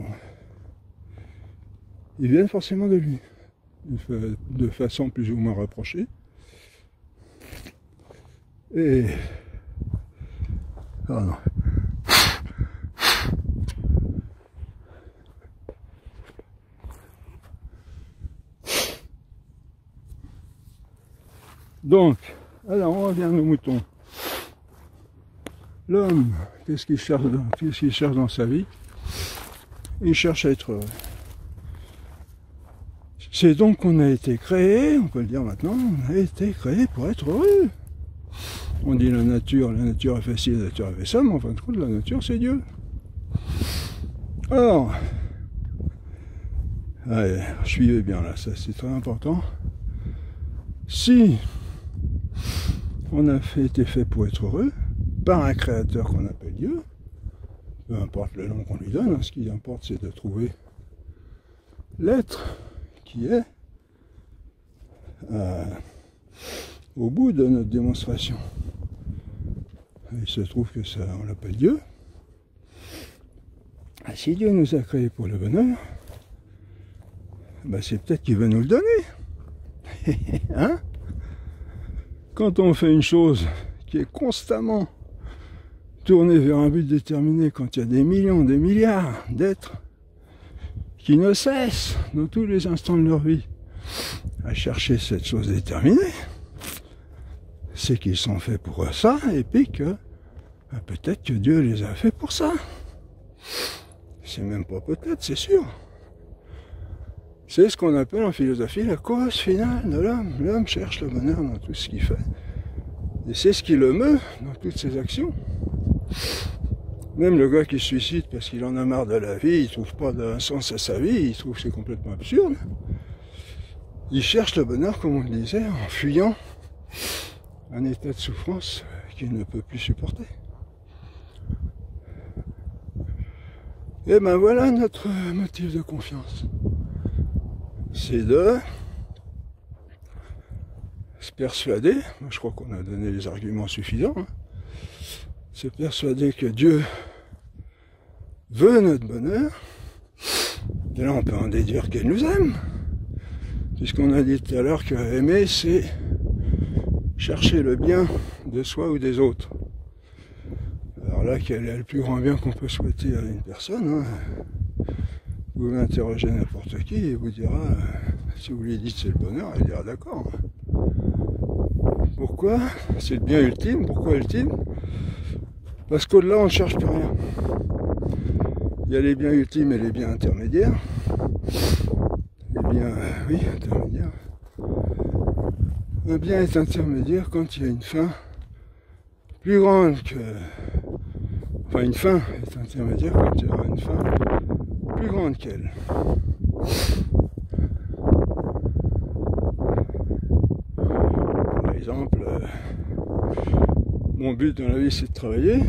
ils viennent forcément de lui, de façon plus ou moins rapprochée. Et ah non. Donc, alors on revient aux moutons. L'homme, qu'est-ce qu'il cherche dans sa vie? Il cherche à être heureux. C'est donc qu'on a été créé, on peut le dire maintenant, on a été créé pour être heureux. On dit la nature a fait ci, la nature a fait ça, mais en fin de compte, la nature c'est Dieu. Alors, allez, suivez bien là, ça c'est très important. Si on a été fait pour être heureux, par un créateur qu'on appelle Dieu, peu importe le nom qu'on lui donne, hein, ce qui importe c'est de trouver l'être qui est au bout de notre démonstration. Il se trouve que ça, on l'appelle Dieu. Et si Dieu nous a créés pour le bonheur, ben c'est peut-être qu'il veut nous le donner. Hein? Quand on fait une chose qui est constamment tournée vers un but déterminé, quand il y a des millions, des milliards d'êtres qui ne cessent, dans tous les instants de leur vie, à chercher cette chose déterminée, c'est qu'ils sont faits pour ça, et puis que peut-être que Dieu les a faits pour ça. C'est même pas peut-être, c'est sûr. C'est ce qu'on appelle en philosophie la cause finale de l'homme. L'homme cherche le bonheur dans tout ce qu'il fait. Et c'est ce qui le meut dans toutes ses actions. Même le gars qui se suicide parce qu'il en a marre de la vie, il trouve pas d'un sens à sa vie, il trouve que c'est complètement absurde. Il cherche le bonheur, comme on le disait, en fuyant un état de souffrance qu'il ne peut plus supporter. Et ben voilà notre motif de confiance. C'est de se persuader, je crois qu'on a donné les arguments suffisants, hein, se persuader que Dieu veut notre bonheur, et là on peut en déduire qu'elle nous aime, puisqu'on a dit tout à l'heure que aimer c'est chercher le bien de soi ou des autres. Alors là, quel est le plus grand bien qu'on peut souhaiter à une personne, hein? Vous pouvez interroger n'importe qui et vous dira, si vous lui dites c'est le bonheur, elle dira d'accord. Pourquoi? C'est le bien ultime. Pourquoi ultime? Parce qu'au-delà on ne cherche plus rien. Il y a les biens ultimes et les biens intermédiaires. Les biens, oui, intermédiaires. Un bien est intermédiaire quand il y a une fin plus grande que... Enfin, une fin est intermédiaire quand il y aura une fin plus grande qu'elle. Par exemple, mon but dans la vie c'est de travailler.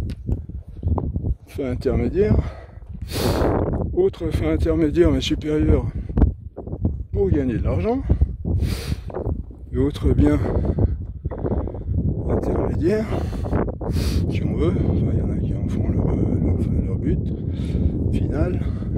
Fin intermédiaire. Autre fin intermédiaire mais supérieure pour gagner de l'argent. Et autre bien intermédiaire, si on veut, il y en a qui en font leur but final,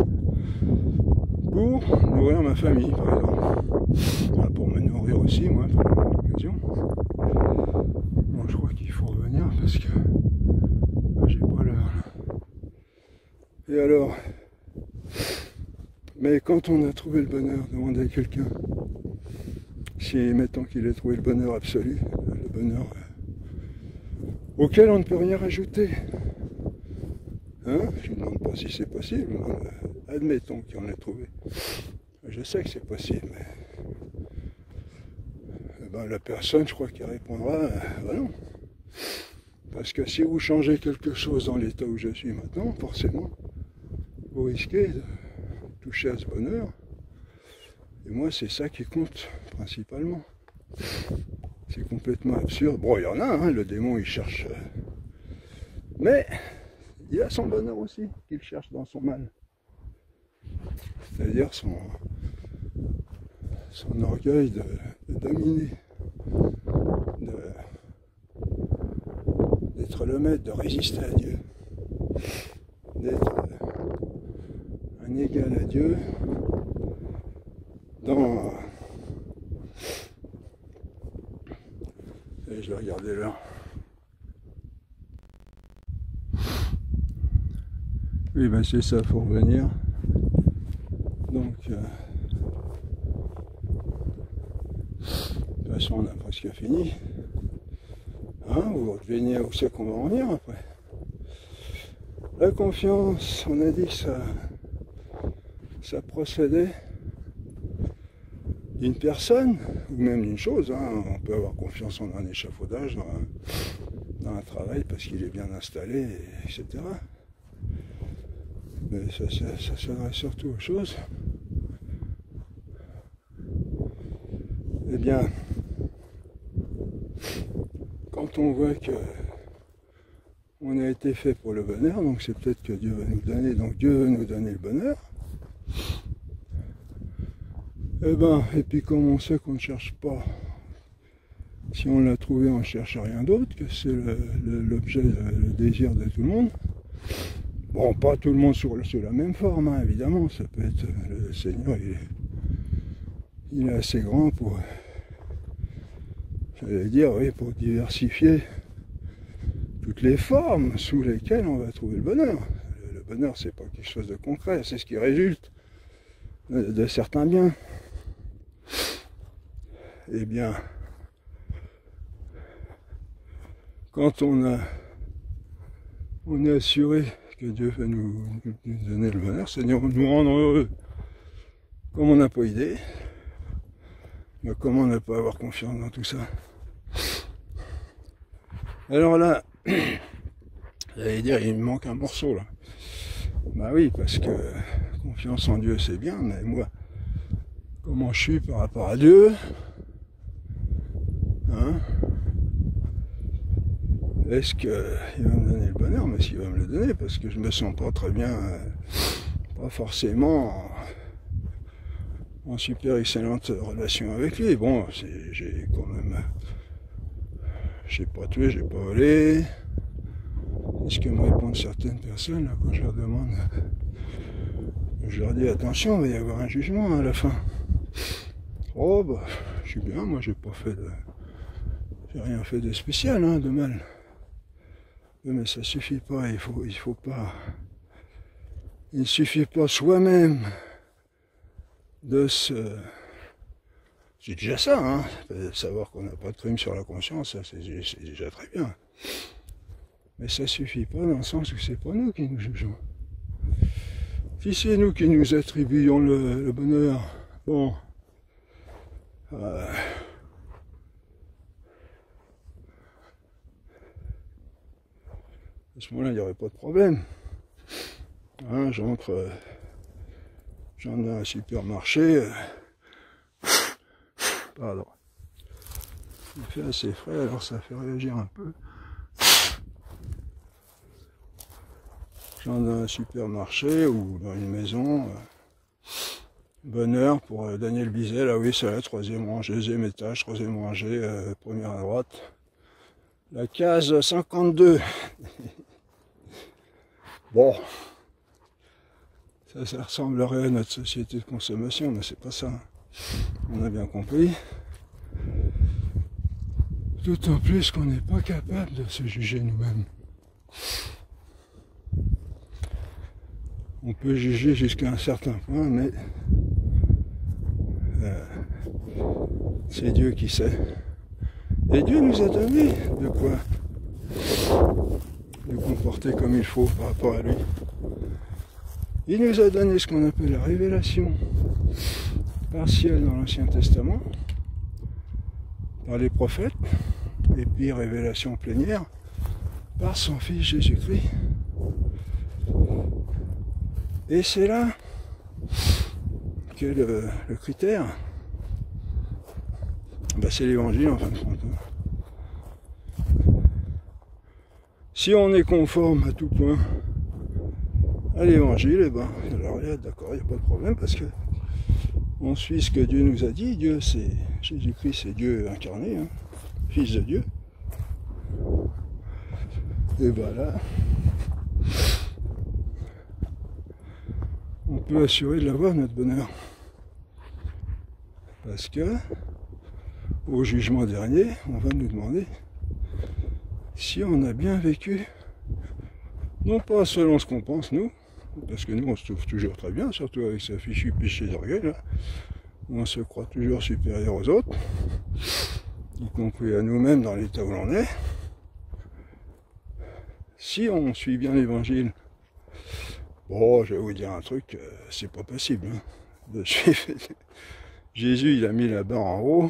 pour nourrir ma famille, par exemple. Enfin, pour me nourrir aussi, moi, par l'occasion. Bon, je crois qu'il faut revenir parce que j'ai pas l'heure. Et alors, mais quand on a trouvé le bonheur, demandez à quelqu'un, si mettons qu'il ait trouvé le bonheur absolu, le bonheur auquel on ne peut rien rajouter. Hein? Je ne demande pas si c'est possible, admettons qu'on ait trouvé. Je sais que c'est possible, mais ben, la personne, je crois qu'elle répondra, ben non. Parce que si vous changez quelque chose dans l'état où je suis maintenant, forcément, vous risquez de toucher à ce bonheur. Et moi, c'est ça qui compte, principalement. C'est complètement absurde. Bon, il y en a, hein, le démon, il cherche. Mais, il a son bonheur aussi, qu'il cherche dans son mal. C'est-à-dire son orgueil de dominer, d'être le maître, de résister à Dieu, d'être un égal à Dieu dans... Et je vais regarder l'heure. Oui, ben c'est ça, faut revenir. Donc, de toute façon, on a presque fini. Hein, vous devinez où c'est qu'on va en venir après. La confiance, on a dit que ça procédait d'une personne, ou même d'une chose. Hein. On peut avoir confiance en un échafaudage, dans un travail, parce qu'il est bien installé, etc. Mais ça s'adresse surtout aux choses. Eh bien, quand on voit que on a été fait pour le bonheur, donc c'est peut-être que Dieu va nous donner, donc Dieu veut nous donner le bonheur. Eh ben, et puis comme on sait qu'on ne cherche pas, si on l'a trouvé, on ne cherche rien d'autre, que c'est l'objet, le désir de tout le monde. Bon, pas tout le monde sous la même forme, hein, évidemment, ça peut être, le Seigneur, il est assez grand pour, j'allais dire, oui, pour diversifier toutes les formes sous lesquelles on va trouver le bonheur. Le bonheur, c'est pas quelque chose de concret, c'est ce qui résulte de certains biens. Eh bien, quand on est assuré que Dieu va nous donner le bonheur, c'est-à-dire nous rendre heureux, comme on n'a pas idée, mais comment ne pas avoir confiance dans tout ça? Alors là, j'allais dire, il me manque un morceau là. Bah oui, parce que confiance en Dieu c'est bien, mais moi, comment je suis par rapport à Dieu, hein? Est-ce qu'il va me donner le bonheur? Mais s'il va me le donner, parce que je me sens pas très bien, pas forcément en super excellente relation avec lui. Bon, j'ai quand même, j'ai pas tué, j'ai pas volé. C'est ce que me répondent certaines personnes là, quand je leur demande. Je leur dis attention, il va y avoir un jugement à la fin. Oh bah, je suis bien, moi j'ai rien fait de spécial, hein, de mal. Mais ça suffit pas, il faut pas. Il ne suffit pas soi-même de se. C'est déjà ça, hein. Savoir qu'on n'a pas de crime sur la conscience, ça c'est déjà très bien. Mais ça suffit pas dans le sens où c'est pas nous qui nous jugeons. Si c'est nous qui nous attribuons le bonheur, bon. À ce moment-là, il n'y aurait pas de problème. Hein, j'entre dans un supermarché. Pardon. Il fait assez frais, alors ça fait réagir un peu. J'entre dans un supermarché ou dans une maison. Bonheur pour Daniel Bizet, là oui, c'est la troisième rangée, deuxième étage, troisième rangée, première à droite. La case 52. Bon, ça ressemblerait à notre société de consommation, mais c'est pas ça. On a bien compris. D'autant plus qu'on n'est pas capable de se juger nous-mêmes. On peut juger jusqu'à un certain point, mais c'est Dieu qui sait. Et Dieu nous a donné de quoi nous comporter comme il faut par rapport à lui. Il nous a donné ce qu'on appelle la révélation partielle dans l'Ancien Testament, par les prophètes, et puis révélation plénière par son Fils Jésus-Christ. Et c'est là que le critère, ben c'est l'évangile en fin de compte. Si on est conforme à tout point à l'évangile, et ben alors d'accord, il n'y a pas de problème parce que on suit ce que Dieu nous a dit. Dieu, c'est Jésus-Christ, c'est Dieu incarné, hein, Fils de Dieu. Et voilà, on peut assurer de l'avoir notre bonheur. Parce que au jugement dernier, on va nous demander si on a bien vécu, non pas selon ce qu'on pense nous, parce que nous on se trouve toujours très bien, surtout avec ce fichu péché d'orgueil, là, où on se croit toujours supérieur aux autres, y compris à nous-mêmes dans l'état où l'on est. Si on suit bien l'évangile, bon, je vais vous dire un truc, c'est pas possible, hein, de suivre. Jésus, il a mis la barre en haut,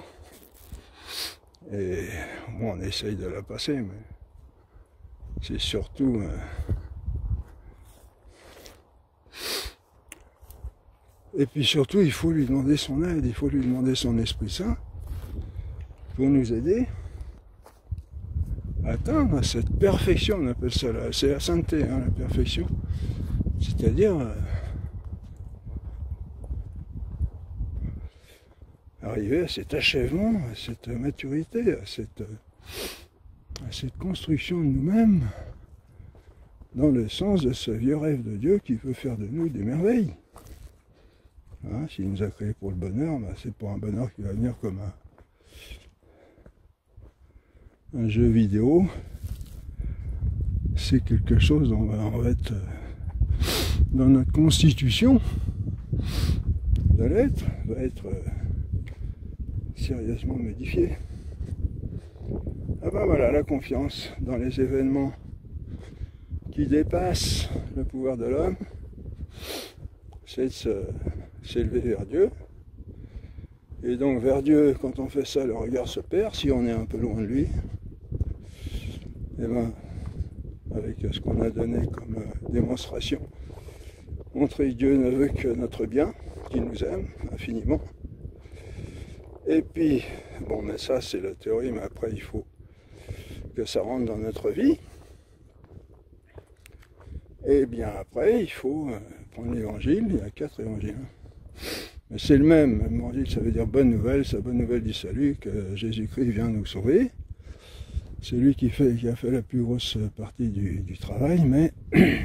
et bon, on essaye de la passer, mais c'est surtout et puis surtout, il faut lui demander son aide, il faut lui demander son Esprit Saint pour nous aider à atteindre cette perfection, on appelle ça, c'est la sainteté, hein, la perfection, c'est-à-dire arriver à cet achèvement, à cette maturité, à cette construction de nous-mêmes, dans le sens de ce vieux rêve de Dieu qui veut faire de nous des merveilles. Hein, s'il nous a créés pour le bonheur, ben c'est pas un bonheur qui va venir comme un jeu vidéo. C'est quelque chose dont on va être dans notre constitution de l'être, va être sérieusement modifié. Ah ben voilà, la confiance dans les événements qui dépassent le pouvoir de l'homme, c'est de s'élever vers Dieu. Et donc vers Dieu, quand on fait ça, le regard se perd. Si on est un peu loin de lui, et ben avec ce qu'on a donné comme démonstration, montrer que Dieu ne veut que notre bien, qu'il nous aime infiniment. Et puis, bon, mais ça c'est la théorie, mais après il faut que ça rentre dans notre vie. Et bien après, il faut prendre l'évangile, il y a 4 évangiles. Mais c'est le même évangile, ça veut dire bonne nouvelle, c'est la bonne nouvelle du salut, que Jésus-Christ vient nous sauver. C'est lui qui a fait la plus grosse partie du travail, mais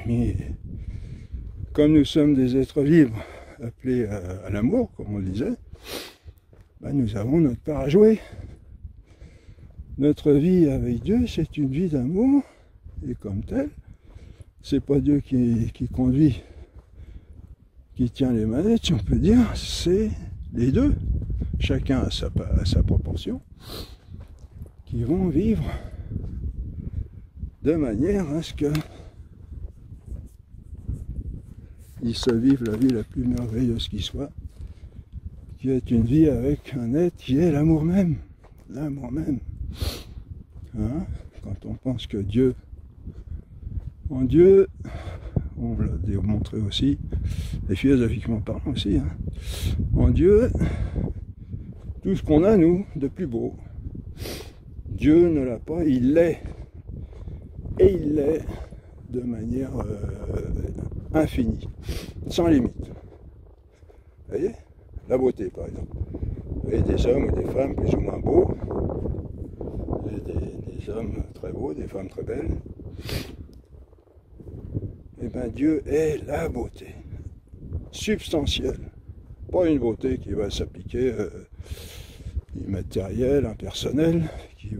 comme nous sommes des êtres libres, appelés à l'amour, comme on le disait, ben nous avons notre part à jouer. Notre vie avec Dieu, c'est une vie d'amour, et comme telle, c'est pas Dieu qui conduit, qui tient les manettes, si on peut dire, c'est les deux, chacun à sa proportion, qui vont vivre de manière à ce que ils se vivent la vie la plus merveilleuse qui soit, qui est une vie avec un être qui est l'amour même. L'amour même. Hein? Quand on pense que Dieu, en Dieu, on l'a démontré aussi, et philosophiquement parlant aussi, hein, en Dieu, tout ce qu'on a, nous, de plus beau, Dieu ne l'a pas, il l'est. Et il l'est de manière infinie, sans limite. Vous voyez? La beauté, par exemple. Vous voyez des hommes ou des femmes plus ou moins beaux, des hommes très beaux, des femmes très belles. Eh bien, Dieu est la beauté, substantielle. Pas une beauté qui va s'appliquer immatérielle, impersonnelle, qui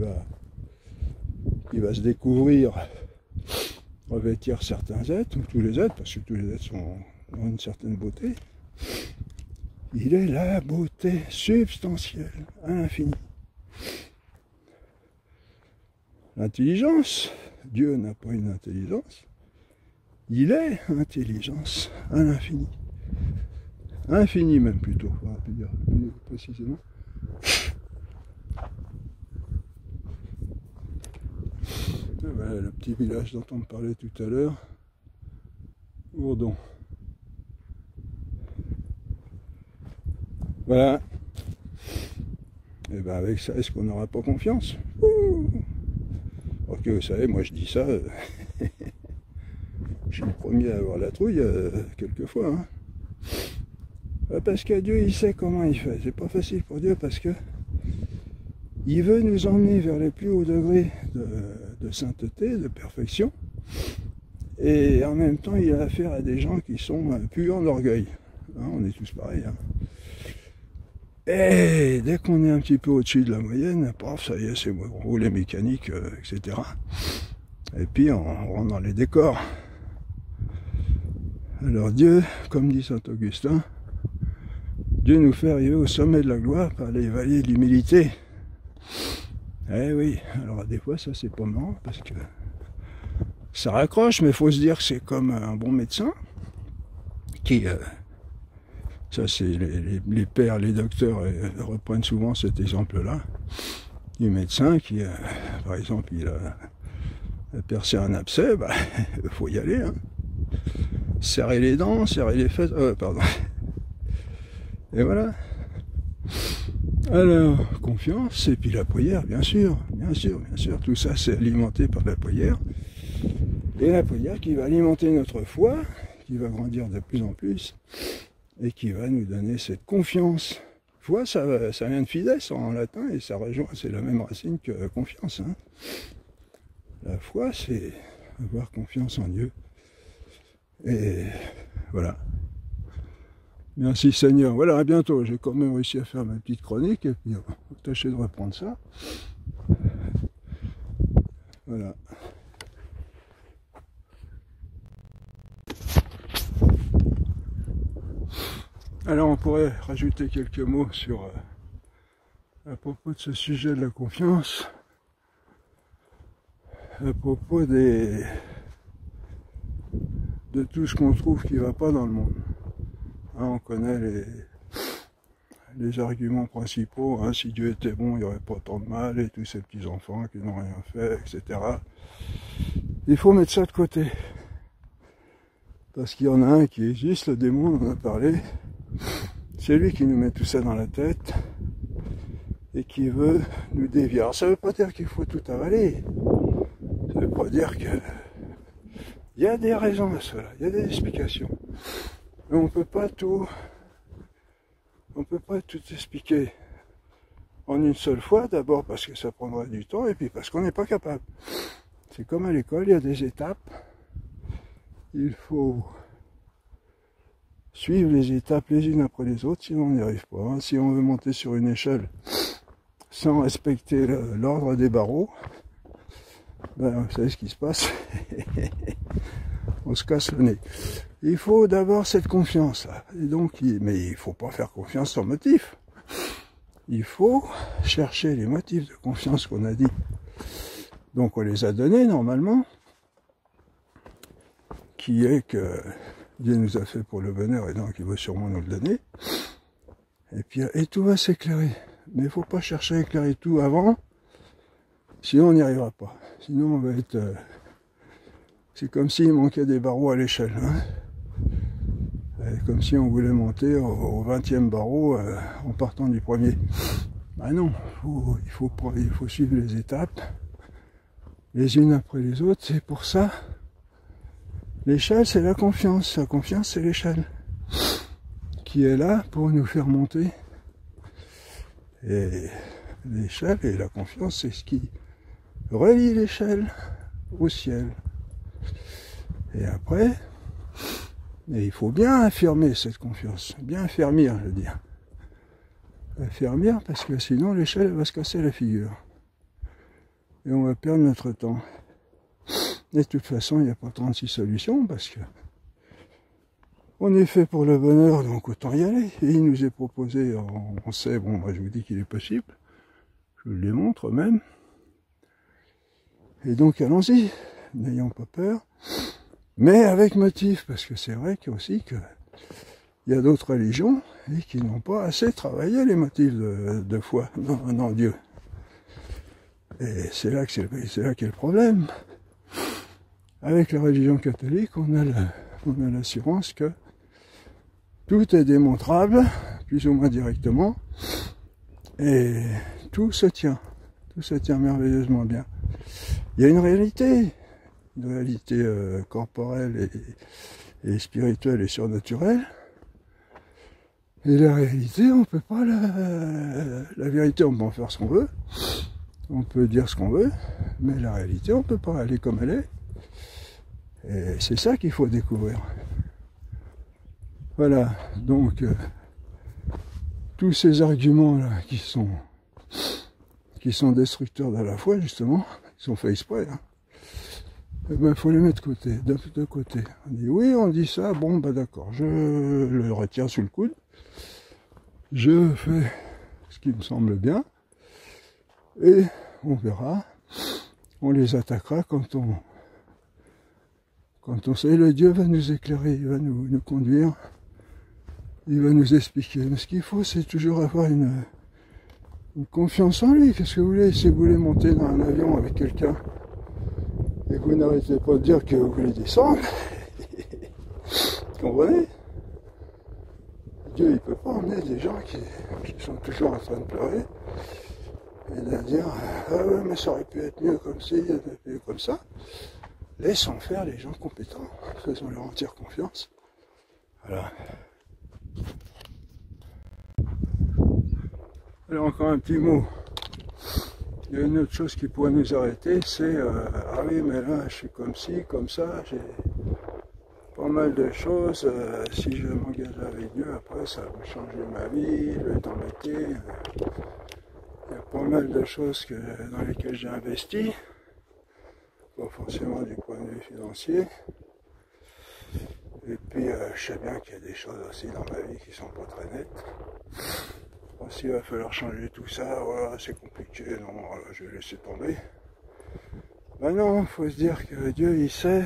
va se découvrir, revêtir certains êtres, ou tous les êtres, parce que tous les êtres ont une certaine beauté. Il est la beauté substantielle, à l'infini. L'intelligence, Dieu n'a pas une intelligence, il est intelligence à l'infini. Infini même plutôt, on va dire plus précisément. Voilà le petit village dont on me parlait tout à l'heure, Ourdon. Voilà. Et ben avec ça, est-ce qu'on n'aura pas confiance? Ok, vous savez, moi je dis ça, je suis le premier à avoir la trouille quelquefois. Hein. Parce que Dieu, il sait comment il fait. C'est pas facile pour Dieu parce que il veut nous emmener vers les plus hauts degrés de sainteté, de perfection. Et en même temps, il a affaire à des gens qui sont puants d'orgueil. Hein, on est tous pareils. Hein. Et dès qu'on est un petit peu au-dessus de la moyenne, paf, ça y est, c'est rouler mécanique, etc. Et puis on rentre dans les décors. Alors Dieu, comme dit saint Augustin, Dieu nous fait arriver au sommet de la gloire par les vallées de l'humilité. Eh oui, alors des fois ça c'est pas marrant parce que ça raccroche, mais il faut se dire que c'est comme un bon médecin qui... ça c'est les pères, les docteurs reprennent souvent cet exemple-là, du médecin qui, par exemple, il a percé un abcès, bah, il faut y aller, hein. Serrer les dents, serrer les fesses, pardon. Et voilà. Alors, confiance, et puis la prière, bien sûr, tout ça c'est alimenté par la prière. Et la prière qui va alimenter notre foi, qui va grandir de plus en plus, et qui va nous donner cette confiance. Foi, ça vient de fides en latin, et ça rejoint, c'est la même racine que confiance. Hein. La foi, c'est avoir confiance en Dieu. Et voilà. Merci Seigneur. Voilà, à bientôt. J'ai quand même réussi à faire ma petite chronique, et puis on va tâcher de reprendre ça. Voilà. Alors on pourrait rajouter quelques mots sur à propos de ce sujet de la confiance, à propos de tout ce qu'on trouve qui ne va pas dans le monde. Hein, on connaît les arguments principaux, hein, si Dieu était bon, il n'y aurait pas tant de mal, et tous ces petits enfants qui n'ont rien fait, etc. Il faut mettre ça de côté. Parce qu'il y en a un qui existe, le démon, on en a parlé. C'est lui qui nous met tout ça dans la tête et qui veut nous dévier. Alors ça ne veut pas dire qu'il faut tout avaler. Ça ne veut pas dire que... Il y a des raisons à cela, il y a des explications. Mais on ne peut pas tout expliquer en une seule fois. D'abord parce que ça prendrait du temps et puis parce qu'on n'est pas capable. C'est comme à l'école, il y a des étapes. Il faut suivre les étapes les unes après les autres, sinon on n'y arrive pas. Hein. Si on veut monter sur une échelle sans respecter l'ordre des barreaux, ben, vous savez ce qui se passe. On se casse le nez. Il faut d'abord cette confiance-là. Et donc, mais il ne faut pas faire confiance sans motif. Il faut chercher les motifs de confiance qu'on a dit. Donc on les a donnés normalement, qui est que Dieu nous a fait pour le bonheur et donc il va sûrement nous le donner. Et puis et tout va s'éclairer. Mais il ne faut pas chercher à éclairer tout avant, sinon on n'y arrivera pas. Sinon on va être... c'est comme s'il manquait des barreaux à l'échelle. Hein. Comme si on voulait monter au 20e barreau en partant du premier. Ben non, il faut suivre les étapes, les unes après les autres. C'est pour ça, l'échelle c'est la confiance. La confiance c'est l'échelle qui est là pour nous faire monter. Et l'échelle et la confiance c'est ce qui relie l'échelle au ciel. Et après, et il faut bien affirmer cette confiance, bien affermir, je veux dire. Affermir parce que sinon l'échelle va se casser la figure. Et on va perdre notre temps. Et de toute façon, il n'y a pas 36 solutions parce que on est fait pour le bonheur, donc autant y aller. Et il nous est proposé, on sait, bon, moi je vous dis qu'il est possible, je vous le démontre même. Et donc allons-y, n'ayons pas peur. Mais avec motif, parce que c'est vrai qu'il y a aussi qu'il y a d'autres religions et qui n'ont pas assez travaillé les motifs de foi dans Dieu. Et c'est là qu'est le problème. Avec la religion catholique, on a l'assurance que tout est démontrable, plus ou moins directement, et tout se tient merveilleusement bien. Il y a une réalité corporelle et spirituelle et surnaturelle, et la réalité, on peut pas la vérité, on peut en faire ce qu'on veut, on peut dire ce qu'on veut, mais la réalité, on peut pas aller comme elle est, et c'est ça qu'il faut découvrir. Voilà, donc tous ces arguments-là qui sont destructeurs de la foi, justement, ils sont faits exprès, hein. Eh ben, faut les mettre de côté. On dit oui, on dit ça, bon, bah d'accord, je le retire sous le coude, je fais ce qui me semble bien, et on verra, on les attaquera quand on sait, le Dieu va nous éclairer, il va nous conduire, il va nous expliquer. Mais ce qu'il faut, c'est toujours avoir une confiance en lui. Qu'est-ce que vous voulez? Si vous voulez monter dans un avion avec quelqu'un, et que vous n'arrêtez pas de dire que vous voulez descendre, vous comprenez? Dieu, il ne peut pas emmener des gens qui sont toujours en train de pleurer, et de dire, ah ouais, mais ça aurait pu être mieux comme ci, ça aurait pu être mieux comme ça. Laissons faire les gens compétents, faisons leur entière confiance. Voilà. Alors encore un petit mot. Il y a une autre chose qui pourrait nous arrêter, c'est ah oui, mais là je suis comme ci, comme ça, j'ai pas mal de choses. Si je m'engage avec Dieu, après ça va changer ma vie, je vais être embêté. Il y a pas mal de choses dans lesquelles j'ai investi, pas forcément du point de vue financier. Et puis je sais bien qu'il y a des choses aussi dans ma vie qui sont pas très nettes. S'il va falloir changer tout ça, voilà, c'est compliqué, non, voilà, je vais laisser tomber. Ben non, il faut se dire que Dieu, il sait,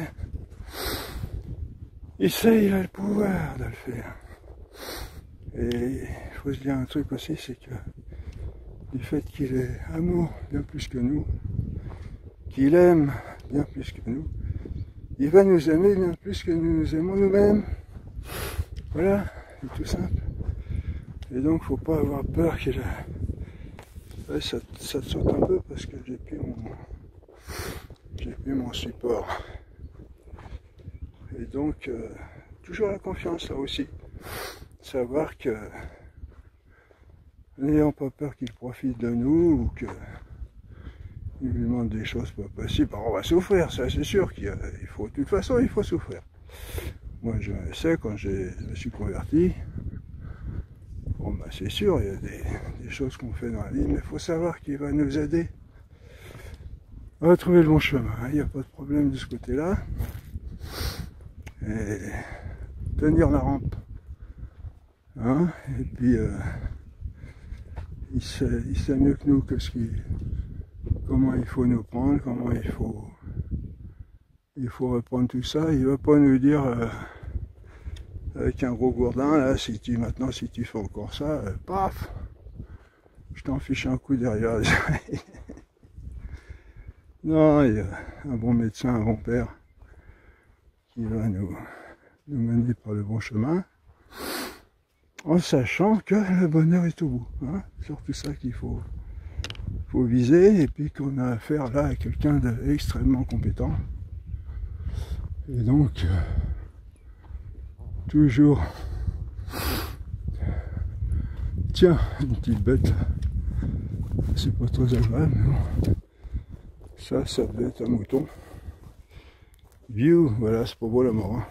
il a le pouvoir de le faire. Et il faut se dire un truc aussi, c'est que du fait qu'il est amour bien plus que nous, qu'il aime bien plus que nous, il va nous aimer bien plus que nous nous aimons nous-mêmes. Voilà, c'est tout simple. Et donc, faut pas avoir peur qu'il ouais, ça te saute un peu parce que j'ai plus mon support. Et donc, toujours la confiance là aussi. Savoir que, n'ayant pas peur qu'il profite de nous ou qu'il lui demande des choses pas possibles, alors on va souffrir, ça c'est sûr qu'il faut, de toute façon, il faut souffrir. Moi, je sais, quand je me suis converti, bon, ben, c'est sûr, il y a des choses qu'on fait dans la vie, mais il faut savoir qu'il va nous aider à trouver le bon chemin. Il n'y a pas de problème de ce côté-là. Et tenir la rampe. Hein, et puis, il sait mieux que nous comment il faut nous prendre, comment il faut reprendre tout ça. Il ne va pas nous dire... avec un gros gourdin, là, si tu fais encore ça, paf, je t'en fiche un coup derrière. Non, il y a un bon médecin, un bon père, qui va nous mener par le bon chemin, en sachant que le bonheur est au bout. Hein, surtout ça qu'il faut viser, et puis qu'on a affaire là à quelqu'un d'extrêmement compétent. Et donc... toujours, tiens, une petite bête, c'est pas très agréable, mais bon. Ça devait être un mouton. View, voilà, c'est pas beau la mort. Hein.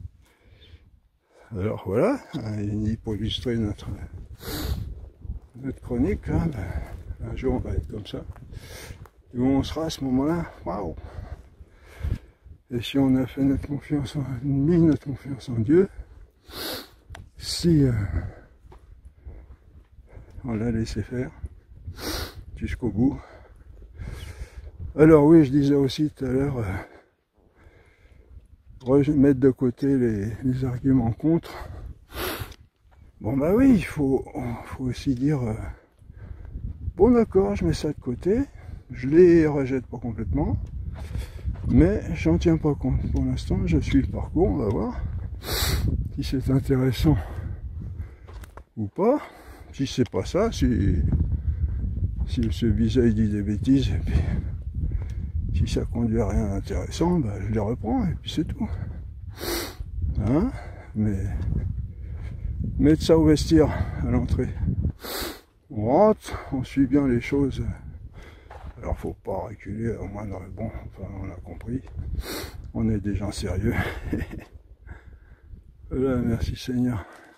Alors voilà, pour illustrer notre chronique, là, ben, un jour on va être comme ça. Et où on sera à ce moment-là, waouh! Et si on a fait mis notre confiance en Dieu, si on l'a laissé faire jusqu'au bout. Alors oui, je disais aussi tout à l'heure, mettre de côté les arguments contre. Bon bah oui, il faut aussi dire, bon d'accord, je mets ça de côté, je les rejette pas complètement, Mais j'en tiens pas compte. Pour l'instant, je suis le parcours, on va voir si c'est intéressant ou pas. Si c'est pas ça, si ce Biseil dit des bêtises, et puis si ça conduit à rien d'intéressant, bah, je les reprends et puis c'est tout. Hein? Mais mettre ça au vestiaire à l'entrée. On rentre, on suit bien les choses. Alors faut pas reculer au moindre bon, enfin on a compris. On est des gens sérieux. Voilà, merci Seigneur.